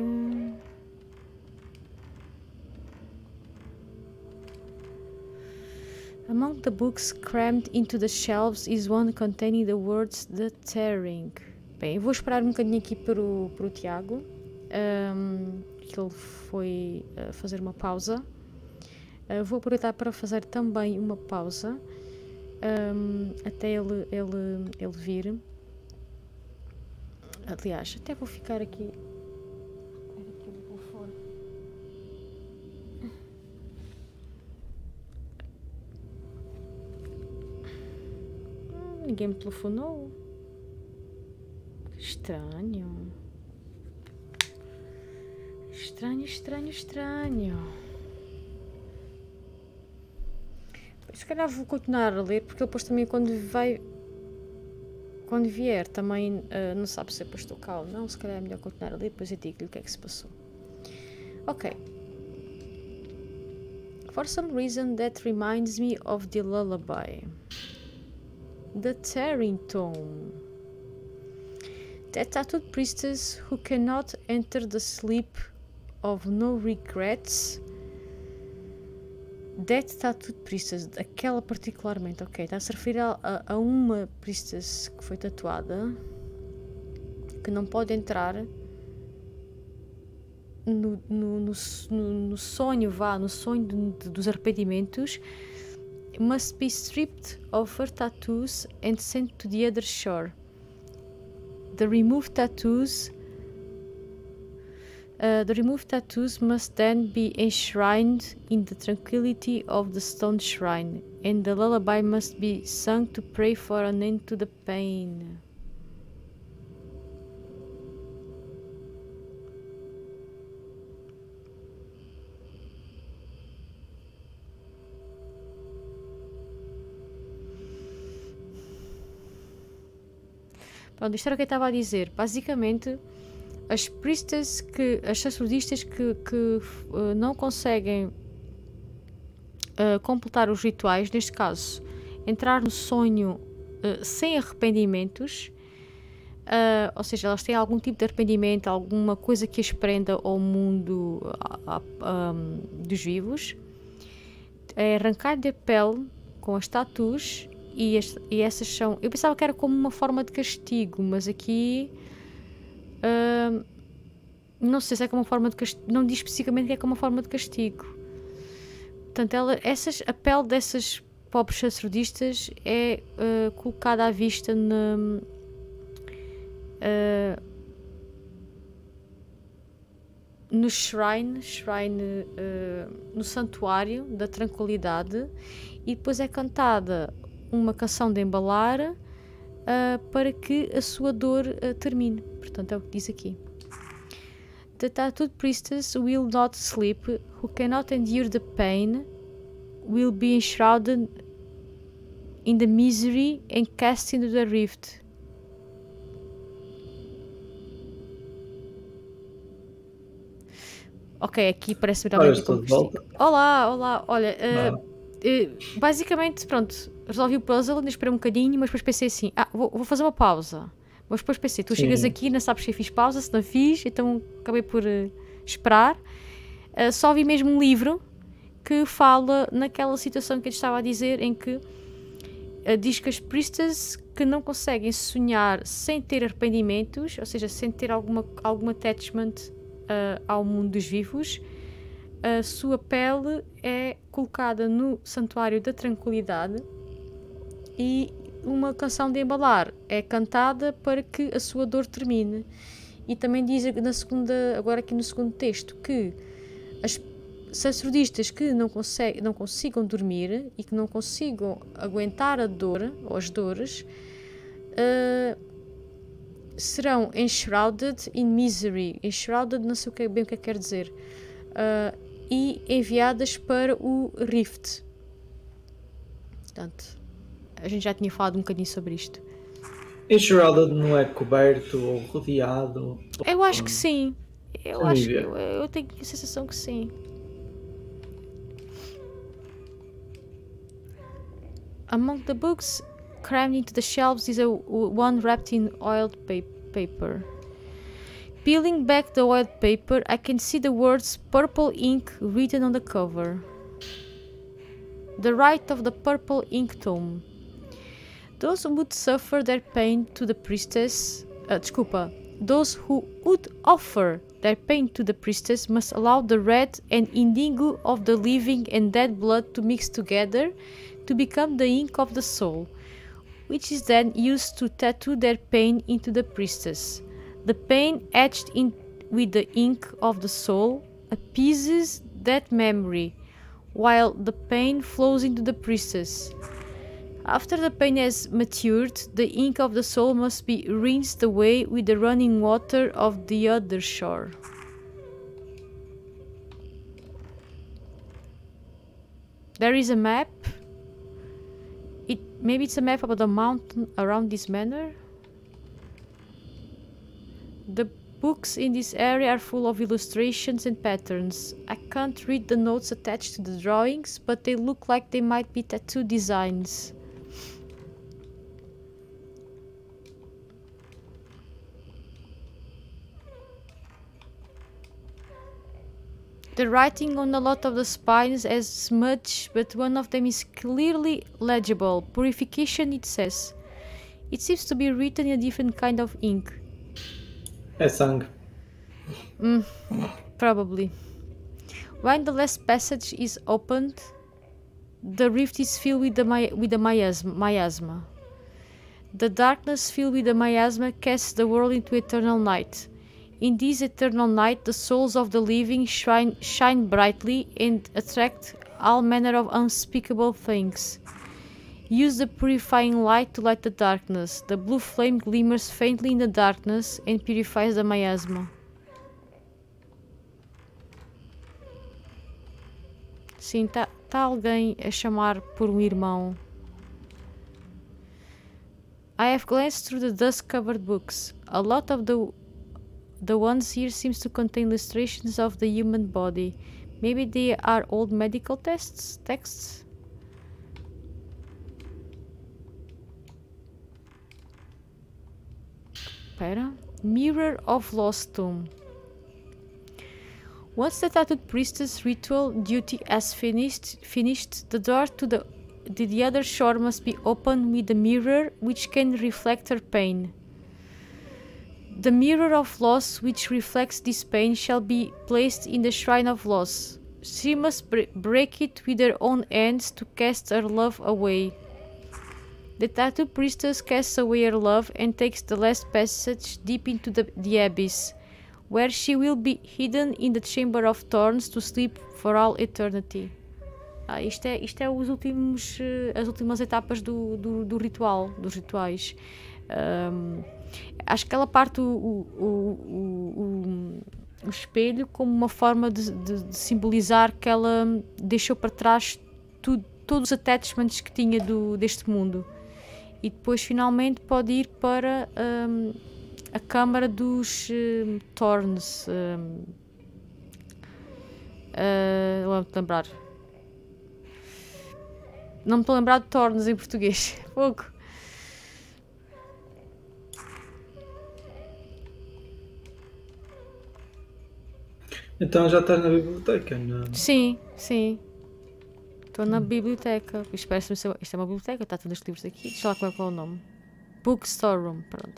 Among the books crammed into the shelves is one containing the words The Tearing. Bem, eu vou esperar um bocadinho aqui para o Tiago, que ele foi fazer uma pausa. Vou aproveitar para fazer também uma pausa. Até ele vir. Aliás, até vou ficar aqui. Ninguém me telefonou. Estranho. Estranho. Se calhar vou continuar a ler, porque depois também quando vier também não sabe se depois estou cá ou não. Se calhar é melhor continuar a ler, depois eu digo-lhe o que é que se passou. Ok. For some reason that reminds me of the lullaby. The Tearing Tome. That tattooed priestess who cannot enter the sleep of no regrets. That tattooed priestess, aquela particularmente, ok, está a se referir a uma priestess que foi tatuada, que não pode entrar no sonho, no sonho dos arrependimentos. Must be stripped of her tattoos and sent to the other shore. The removed tattoos must then be enshrined in the tranquility of the stone shrine, and the lullaby must be sung to pray for an end to the pain. Pronto, isto era o que eu estava a dizer. Basicamente, as priestess as sacerdotistas que não conseguem completar os rituais, neste caso, entrar no sonho sem arrependimentos, ou seja, elas têm algum tipo de arrependimento, alguma coisa que as prenda ao mundo dos vivos. É arrancar-lhe a pele com as tatuas e essas são... Eu pensava que era como uma forma de castigo, mas aqui... não sei se é como uma forma de castigo, não diz especificamente que é como uma forma de castigo. Portanto, a pele dessas pobres sacerdistas é colocada à vista no shrine no santuário da tranquilidade, e depois é cantada uma canção de embalar para que a sua dor termine. Portanto, é o que diz aqui. The tattooed priestess will not sleep, who cannot endure the pain, will be enshrouded in the misery and cast into the rift. Ok, aqui parece realmente estou como de volta. castigo. Olá, olha, basicamente, pronto, resolvi o puzzle, ainda esperei um bocadinho, mas depois pensei assim, vou fazer uma pausa. Mas depois pensei, tu chegas aqui, não sabes se eu fiz pausa, se não fiz, então acabei por esperar. Só vi mesmo um livro que fala naquela situação que eu estava a dizer, em que diz que as priestess que não conseguem sonhar sem ter arrependimentos, ou seja, sem ter algum attachment ao mundo dos vivos, a sua pele é colocada no santuário da tranquilidade e uma canção de embalar é cantada para que a sua dor termine. E também diz agora aqui no segundo texto, que as sacerdistas que não consigam dormir e que não consigam aguentar a dor ou as dores serão enshrouded in misery. Enshrouded, não sei bem o que quer dizer. E enviadas para o Rift. Portanto, a gente já tinha falado um bocadinho sobre isto. Enshrouded não é coberto ou rodeado? Eu acho que sim. Eu tenho a sensação que sim. Among the books crammed into the shelves is one wrapped in oiled paper. Peeling back the oiled paper, I can see the words purple ink written on the cover. The rite of the purple ink tome. Those who would suffer their pain to the priestess... Those who would offer their pain to the priestess must allow the red and indigo of the living and dead blood to mix together to become the ink of the soul, which is then used to tattoo their pain into the priestess. The pain etched in with the ink of the soul appeases that memory, while the pain flows into the priestess. After the pain has matured, the ink of the soul must be rinsed away with the running water of the other shore. There is a map. Maybe it's a map of the mountain around this manor. The books in this area are full of illustrations and patterns. I can't read the notes attached to the drawings, but they look like they might be tattoo designs. The writing on a lot of the spines has smudge, but one of them is clearly legible. Purification, it says. It seems to be written in a different kind of ink. É sangue. Probably. When the last passage is opened, the rift is filled with the miasma. The darkness filled with the miasma casts the world into eternal night. In this eternal night, the souls of the living shine brightly and attract all manner of unspeakable things. Use the purifying light to light the darkness. The blue flame glimmers faintly in the darkness and purifies the miasma. Sim, tá alguém a chamar por um irmão. I have glanced through the dust-covered books. A lot of the ones here seems to contain illustrations of the human body. Maybe they are old medical texts? Espera. Mirror of Lost Tomb. Once the tattooed priestess ritual duty has finished, the door to the other shore must be opened with a mirror which can reflect her pain. The mirror of loss which reflects this pain shall be placed in the shrine of loss. She must break it with her own hands to cast her love away. The tattoo priestess casts away her love and takes the last passage deep into the abyss, where she will be hidden in the Chamber of Thorns to sleep for all eternity. Isto é as últimas etapas do ritual, dos rituais. Acho que ela parte o espelho como uma forma de simbolizar que ela deixou para trás todos os attachments que tinha deste mundo. E depois finalmente pode ir para a Câmara dos Thorns. Vou-me lembrar. Não me estou a lembrar de Thorns em português. Fogo. Então já estás na biblioteca, não? Sim, sim. Estou na biblioteca. Isto é uma biblioteca, está todos os livros aqui. Deixa lá qual é o nome. Bookstore Room, pronto.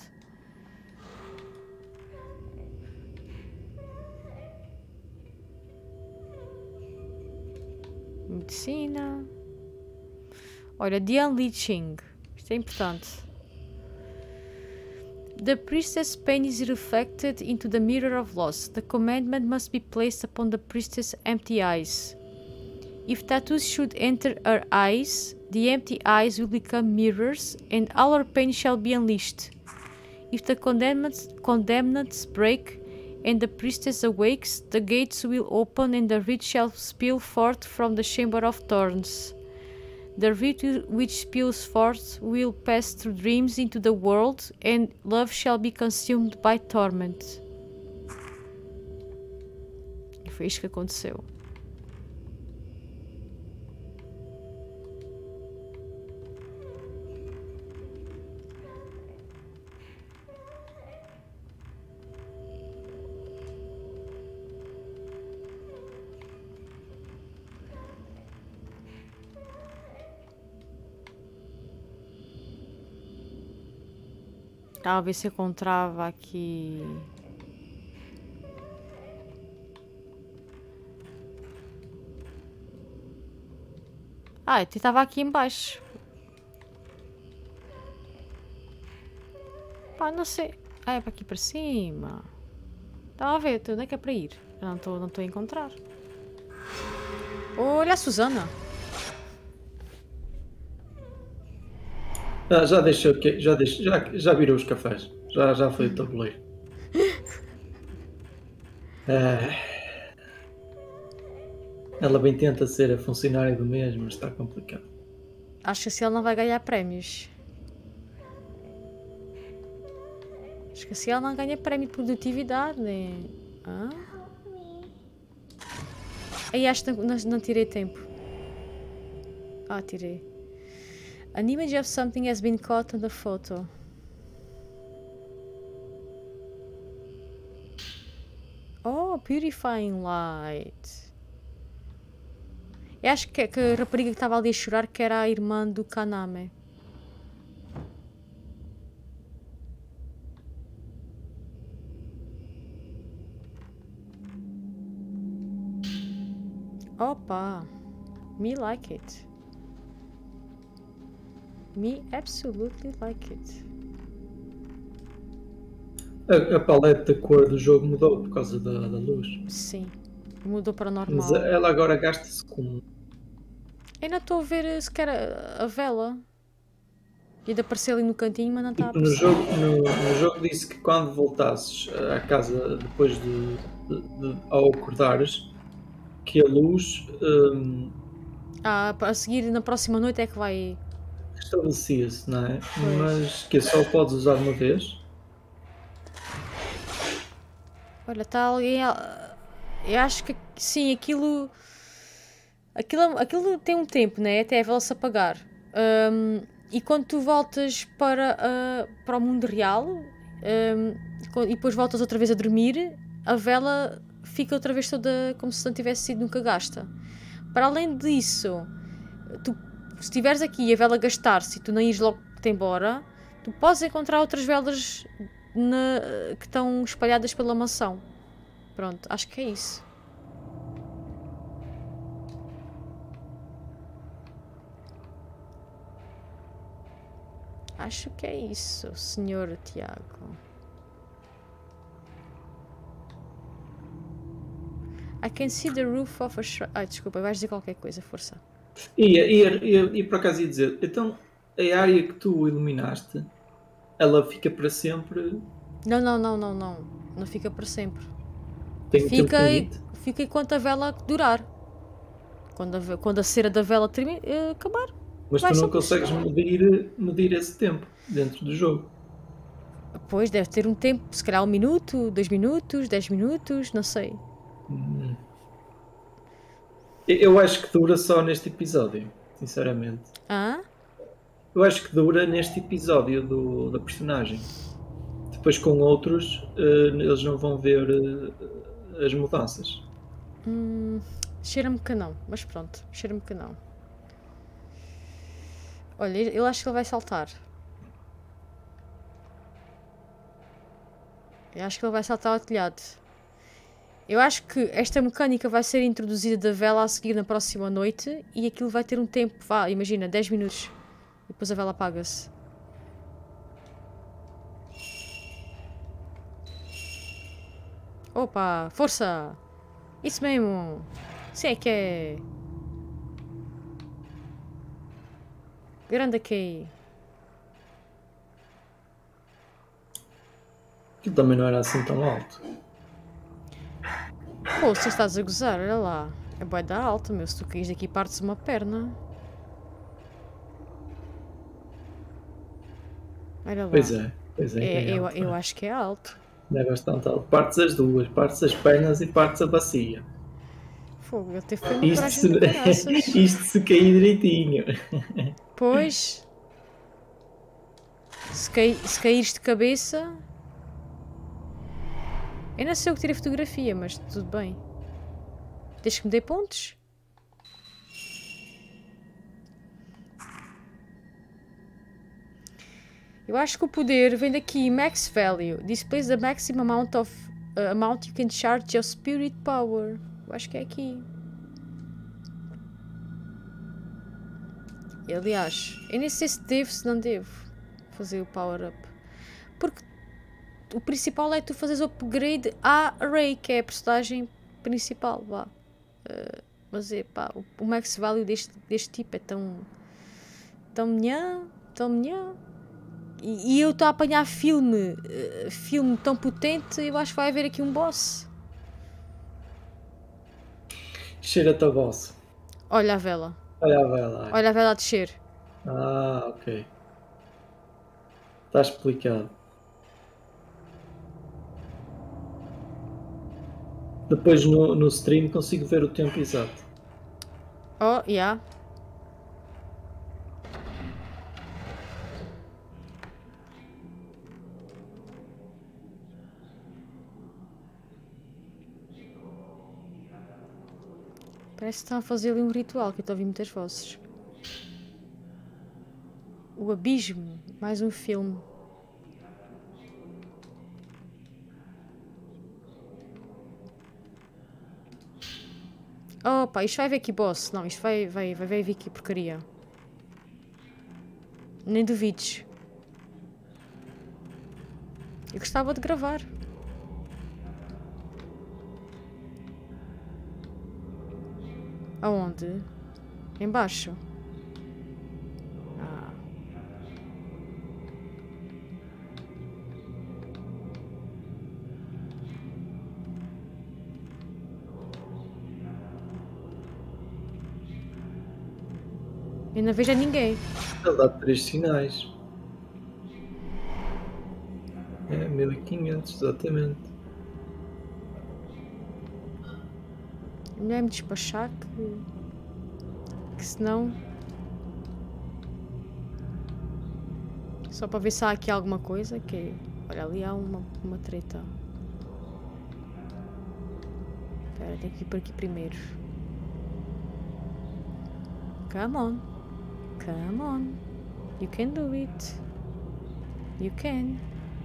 Medicina. Olha, The Unleashing. Isto é importante. The priestess' pain is reflected into the mirror of loss. The commandment must be placed upon the priestess' empty eyes. If tattoos should enter her eyes, the empty eyes will become mirrors, and all her pain shall be unleashed. If the condemned break, and the priestess awakes, the gates will open, and the reed shall spill forth from the chamber of thorns. The reed which spills forth will pass through dreams into the world, and love shall be consumed by torment. E foi isto que aconteceu. Estava a ver se encontrava aqui. Estava aqui embaixo. Pá, não sei. É para aqui para cima. Estava a ver, onde é que é para ir? Eu não estou a encontrar. Olha a Susana. Já deixou o quê? Já virou os cafés. Já foi o tabuleiro. Ela bem tenta ser a funcionária do mês, mas está complicado. Acho que assim ela não vai ganhar prémios. Acho que assim ela não ganha prémio de produtividade, né? Aí acho que não tirei tempo. Tirei. An image of something has been caught on the photo. Oh, purifying light. Eu acho que a rapariga que estava ali a chorar que era a irmã do Kaname. Opa! Me like it. Me absolutely like it. A paleta de cor do jogo mudou por causa da luz. Sim, mudou para normal. Mas ela agora gasta-se com... Ainda estou a ver sequer a vela. E de aparecer ali no cantinho, mas não está a aparecer. No jogo disse que quando voltasses à casa depois ao acordares, que a luz... a seguir na próxima noite é que vai... Restabelecia-se, não é? Pois. Mas que só podes usar uma vez. Olha, está alguém... Eu acho que sim, aquilo tem um tempo, né? Até a vela se apagar. E quando tu voltas para o mundo real, e depois voltas outra vez a dormir, a vela fica outra vez toda como se não tivesse sido nunca gasta. Para além disso, se estiveres aqui e a vela gastar-se e tu não ires logo-te embora, tu podes encontrar outras velas que estão espalhadas pela mansão. Pronto, acho que é isso. Acho que é isso, Sr. Tiago. I can see the roof of a shrine. Ai, desculpa, vais dizer qualquer coisa, força. E por acaso ia dizer, então a área que tu iluminaste, ela fica para sempre? Não fica para sempre. Tem um tempo limite? Fica enquanto a vela durar. Quando a cera da vela acabar. Mas tu não consegues medir esse tempo dentro do jogo. Pois, deve ter um tempo, se calhar 1 minuto, 2 minutos, 10 minutos, não sei. Eu acho que dura só neste episódio, sinceramente. Eu acho que dura neste episódio da personagem. Depois com outros, eles não vão ver as mudanças. Cheira-me que não, mas pronto, cheira-me que não. Olha, eu acho que ele vai saltar. Eu acho que ele vai saltar ao telhado. Eu acho que esta mecânica vai ser introduzida da vela a seguir na próxima noite e aquilo vai ter um tempo, vá, imagina, 10 minutos. E depois a vela apaga-se. Opa, força! Isso mesmo! Isso é que é... Grande aqui. Aquilo também não era assim tão alto. Pô, se estás a gozar, olha lá. É bué da alta, meu. Se tu caís daqui partes uma perna. Olha lá. Pois é. Eu acho que é alto. É bastante alto. Partes as duas. Partes as pernas e partes a bacia. Fogo, eu até fui uma coragem de caraças. Isto se cair direitinho. Pois. Se caíres de cabeça... Eu não sei o que tirei fotografia, mas tudo bem. Deixa que me dê pontos. Eu acho que o poder vem daqui, max value. Displays the maximum amount you can charge your spirit power. Eu acho que é aqui. E, aliás, eu nem sei se devo, se não devo fazer o power up. Porque o principal é tu fazeres o upgrade à Rey, que é a personagem principal, vá. Mas é pá, o max value deste tipo é tão minhã. E eu estou a apanhar filme tão potente, eu acho que vai haver aqui um boss. Cheira-te a boss. Olha a vela. Olha a vela. Olha a vela a descer. Ah, ok. Está explicado. Depois no stream consigo ver o tempo exato. Oh, yeah. Parece que estão a fazer ali um ritual, que eu estou a ouvir muitas vozes. O Abismo, mais um filme. Opa, isto vai ver aqui boss. Não, isto vai ver aqui porcaria. Nem duvides. Eu gostava de gravar. Aonde? Embaixo. Ah. Eu não vejo a ninguém. Ele dá 3 sinais. É 1500, exatamente. Melhor me despachar que senão... Só para ver se há aqui alguma coisa que... Olha, ali há uma treta. Espera, tenho que ir por aqui primeiro. Come on. Come on. You can do it. You can.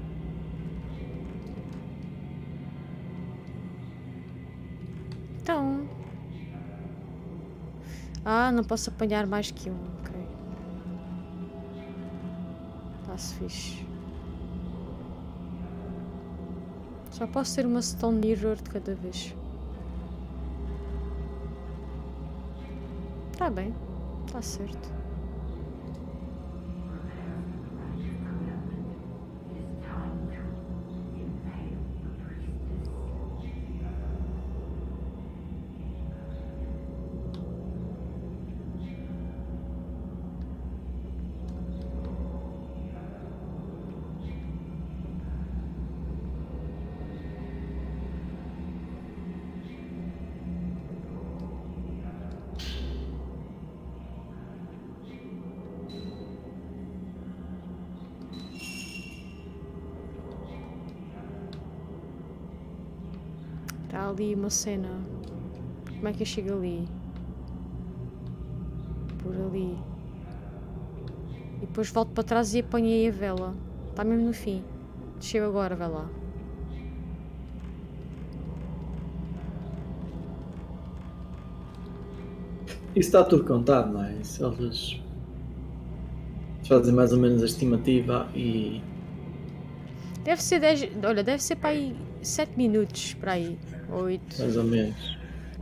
Então. Ah, não posso apanhar mais que um. Ok. Está-se fixe. Só posso ter uma Stone Mirror de cada vez. Tá bem. Tá certo. Está ali uma cena. Como é que eu chego ali? Por ali. E depois volto para trás e apanhei a vela. Está mesmo no fim. Desceu agora, vai lá. Isso está tudo contado, não é? Isso, eles fazem mais ou menos a estimativa e... Deve ser 10... Olha, deve ser para aí 7 minutos, para aí. 8. mais ou menos.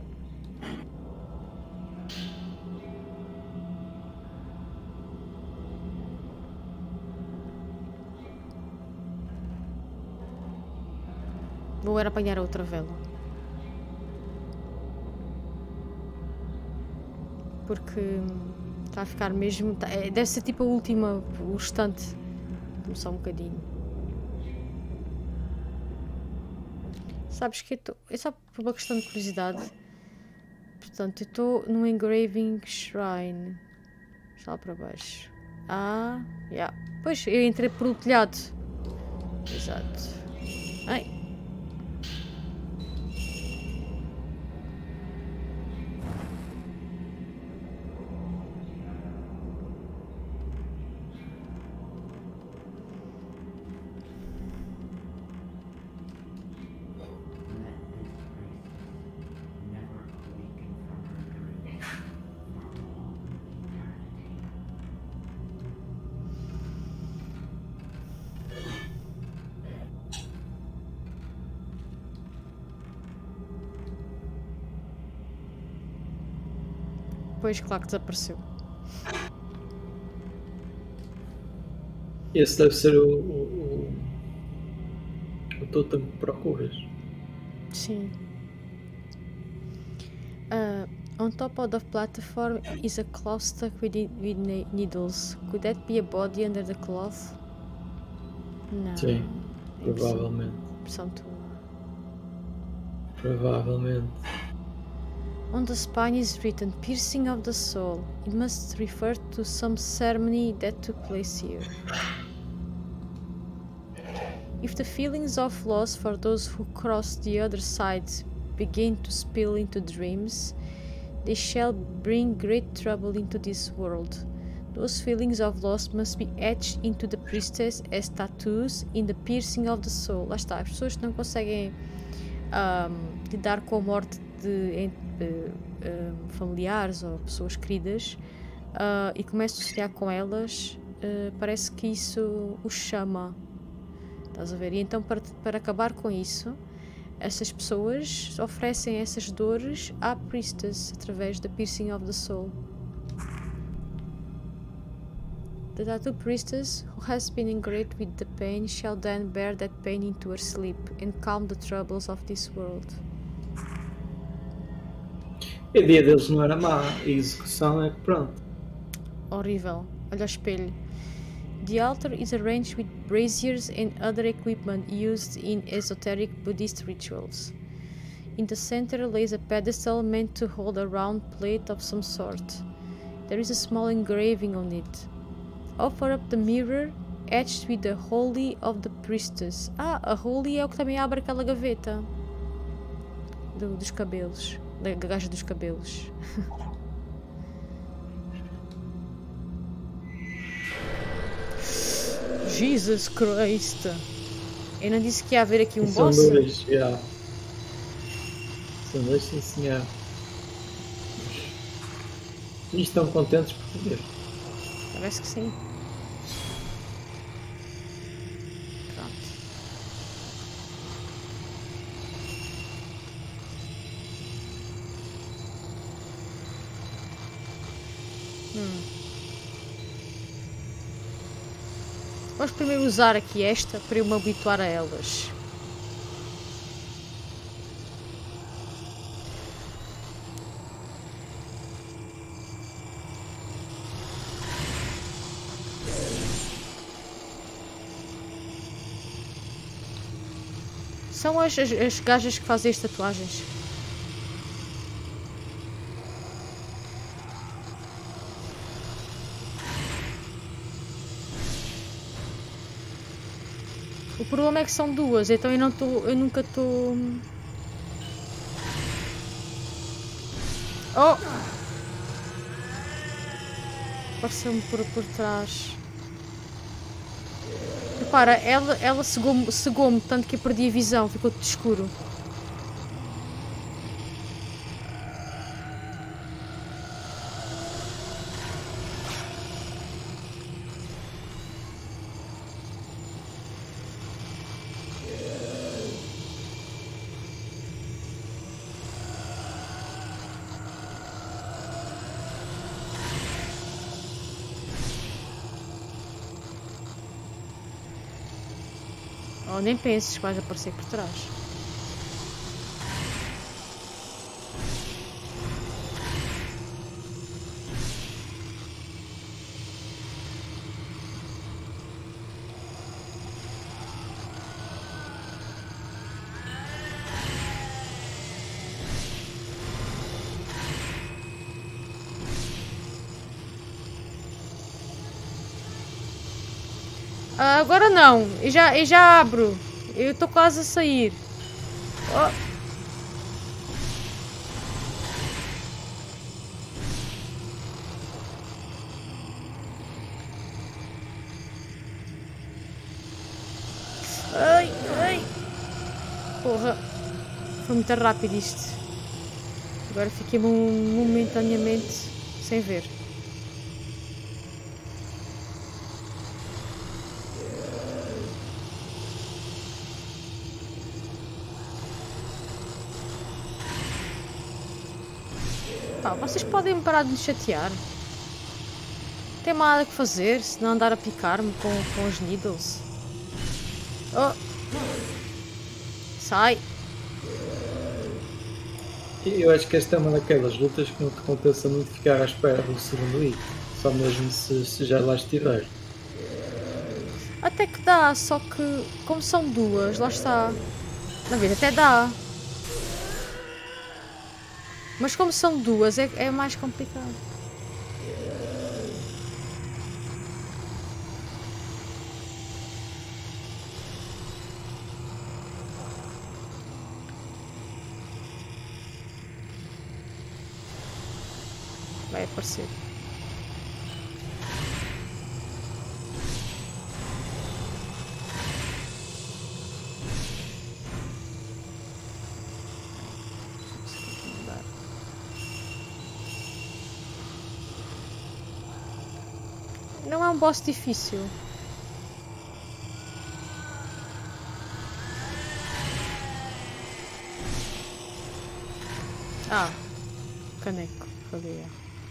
Vou era apanhar a outra vela. Porque está a ficar mesmo... deve ser tipo a última, o restante. Só um bocadinho. Sabes que eu estou... É só por uma questão de curiosidade. Portanto, eu estou no Engraving Shrine. Está lá para baixo. Ah, já. Yeah. Pois, eu entrei por um telhado. Exato. Ai. Pois, claro que desapareceu. Esse deve ser o totem que procuras. Sim. On top of the platform is a cloth stuck with needles. Could that be a body under the cloth? Não. Sim, provavelmente. São tua. Provavelmente. On the spine is written piercing of the soul. It must refer to some ceremony that took place here. If the feelings of loss for those who cross the other side begin to spill into dreams, they shall bring great trouble into this world. Those feelings of loss must be etched into the priestess as tattoos in the piercing of the soul. Lá está, as pessoas que não conseguem lidar com a morte de familiares ou pessoas queridas e começam a sonhar com elas, parece que isso os chama. Estás a ver? E então, para acabar com isso, essas pessoas oferecem essas dores à priestess através da piercing of the soul. The tattoo priestess who has been engraved with the pain shall then bear that pain into her sleep and calm the troubles of this world. A ideia deles não era má, a execução é que pronto. Horrível. Olha o espelho. The altar is arranged with braziers and other equipment used in esoteric Buddhist rituals. In the center lays a pedestal meant to hold a round plate of some sort. There is a small engraving on it. Offer up the mirror etched with the Holy of the Priestess. Ah, a Holy é o que também abre aquela gaveta dos cabelos, da gaja dos cabelos. Jesus Christ! Eu não disse que ia haver aqui um São boss? dois, já. São dois, sim senhor. E estão contentes por ver. Parece que sim. Pronto. Vamos primeiro usar aqui esta para eu me habituar a elas. São as gajas que fazem as tatuagens. O problema é que são duas, então eu nunca estou... Oh! Apareceu-me por trás. Repara, ela cegou-me tanto que eu perdi a visão, ficou tudo escuro. Oh, nem penses que vais aparecer por trás. Agora não, eu já abro. Eu estou quase a sair. Oh. Ai, ai. Porra. Foi muito rápido isto. Agora fiquei momentaneamente sem ver. Pá, vocês podem parar de me chatear. Não tem nada que fazer se não andar a picar-me com os needles. Oh. Sai. Eu acho que esta é uma daquelas lutas que não te compensa muito ficar à espera do segundo hit. Só mesmo se já lá estiver. Até que dá, só que como são duas, lá está. Na vida até dá. Mas como são duas, é mais complicado. Vai aparecer. Não é um boss difícil. Ah, caneco. Cadê?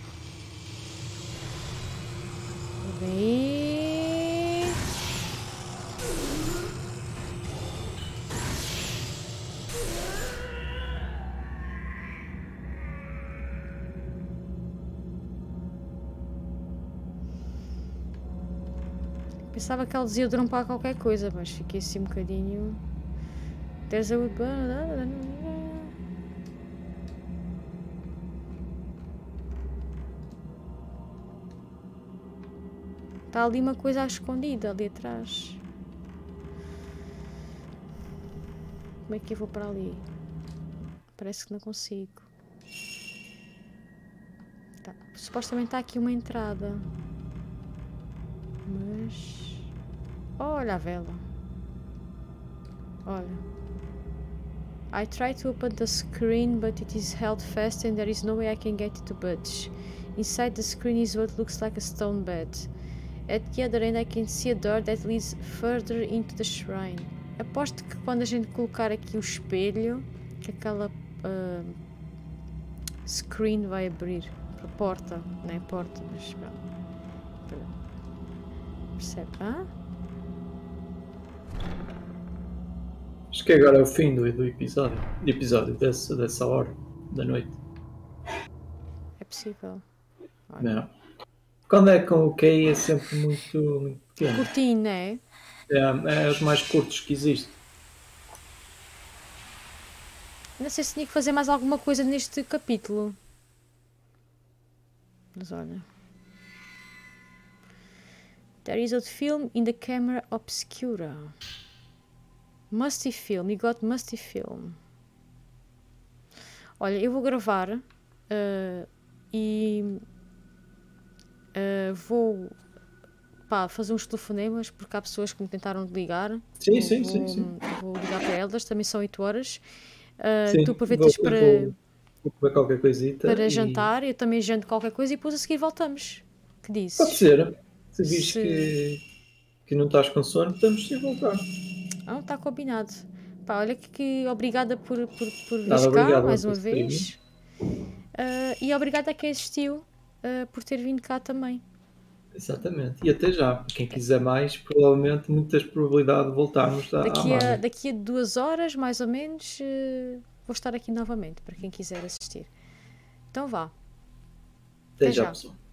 Bem... Pensava que ela dizia drompar qualquer coisa, mas fiquei assim um bocadinho... There's a... Está ali uma coisa escondida ali atrás. Como é que eu vou para ali? Parece que não consigo. Tá. Supostamente está aqui uma entrada. Mas... olha a vela. Olha. I tried to open the screen, but it is held fast and there is no way I can get it to budge. Inside the screen is what looks like a stone bed. At the other end I can see a door that leads further into the shrine. Aposto que quando a gente colocar aqui o espelho, que aquela screen vai abrir. A porta, não é porta, mas percebe? Hã? Acho que agora é o fim do episódio dessa hora da noite. É possível. Não. Quando é com o Kay é sempre muito pequeno. Curtinho, não é? É os mais curtos que existem. Não sei se tinha que fazer mais alguma coisa neste capítulo. Mas olha. There is a film in the camera obscura. Musty film. You got musty film. Olha, eu vou gravar e vou fazer uns telefonemas porque há pessoas que me tentaram ligar. Sim. Vou ligar para elas, também são 8 horas. Sim, Tu aproveitas vou comer qualquer coisita para jantar, eu também janto qualquer coisa e depois a seguir voltamos. Que dizes? Pode ser. Se vis que não estás com sono, podemos sim voltar. Não, está combinado. Pá, olha que obrigada por vires cá obrigado mais uma por vez. E obrigada a quem assistiu por ter vindo cá também. Exatamente. E até já. Quem quiser mais, provavelmente, muitas probabilidades de voltarmos à Marvel. Daqui a 2 horas, mais ou menos, vou estar aqui novamente, para quem quiser assistir. Então vá. Até já, pessoal.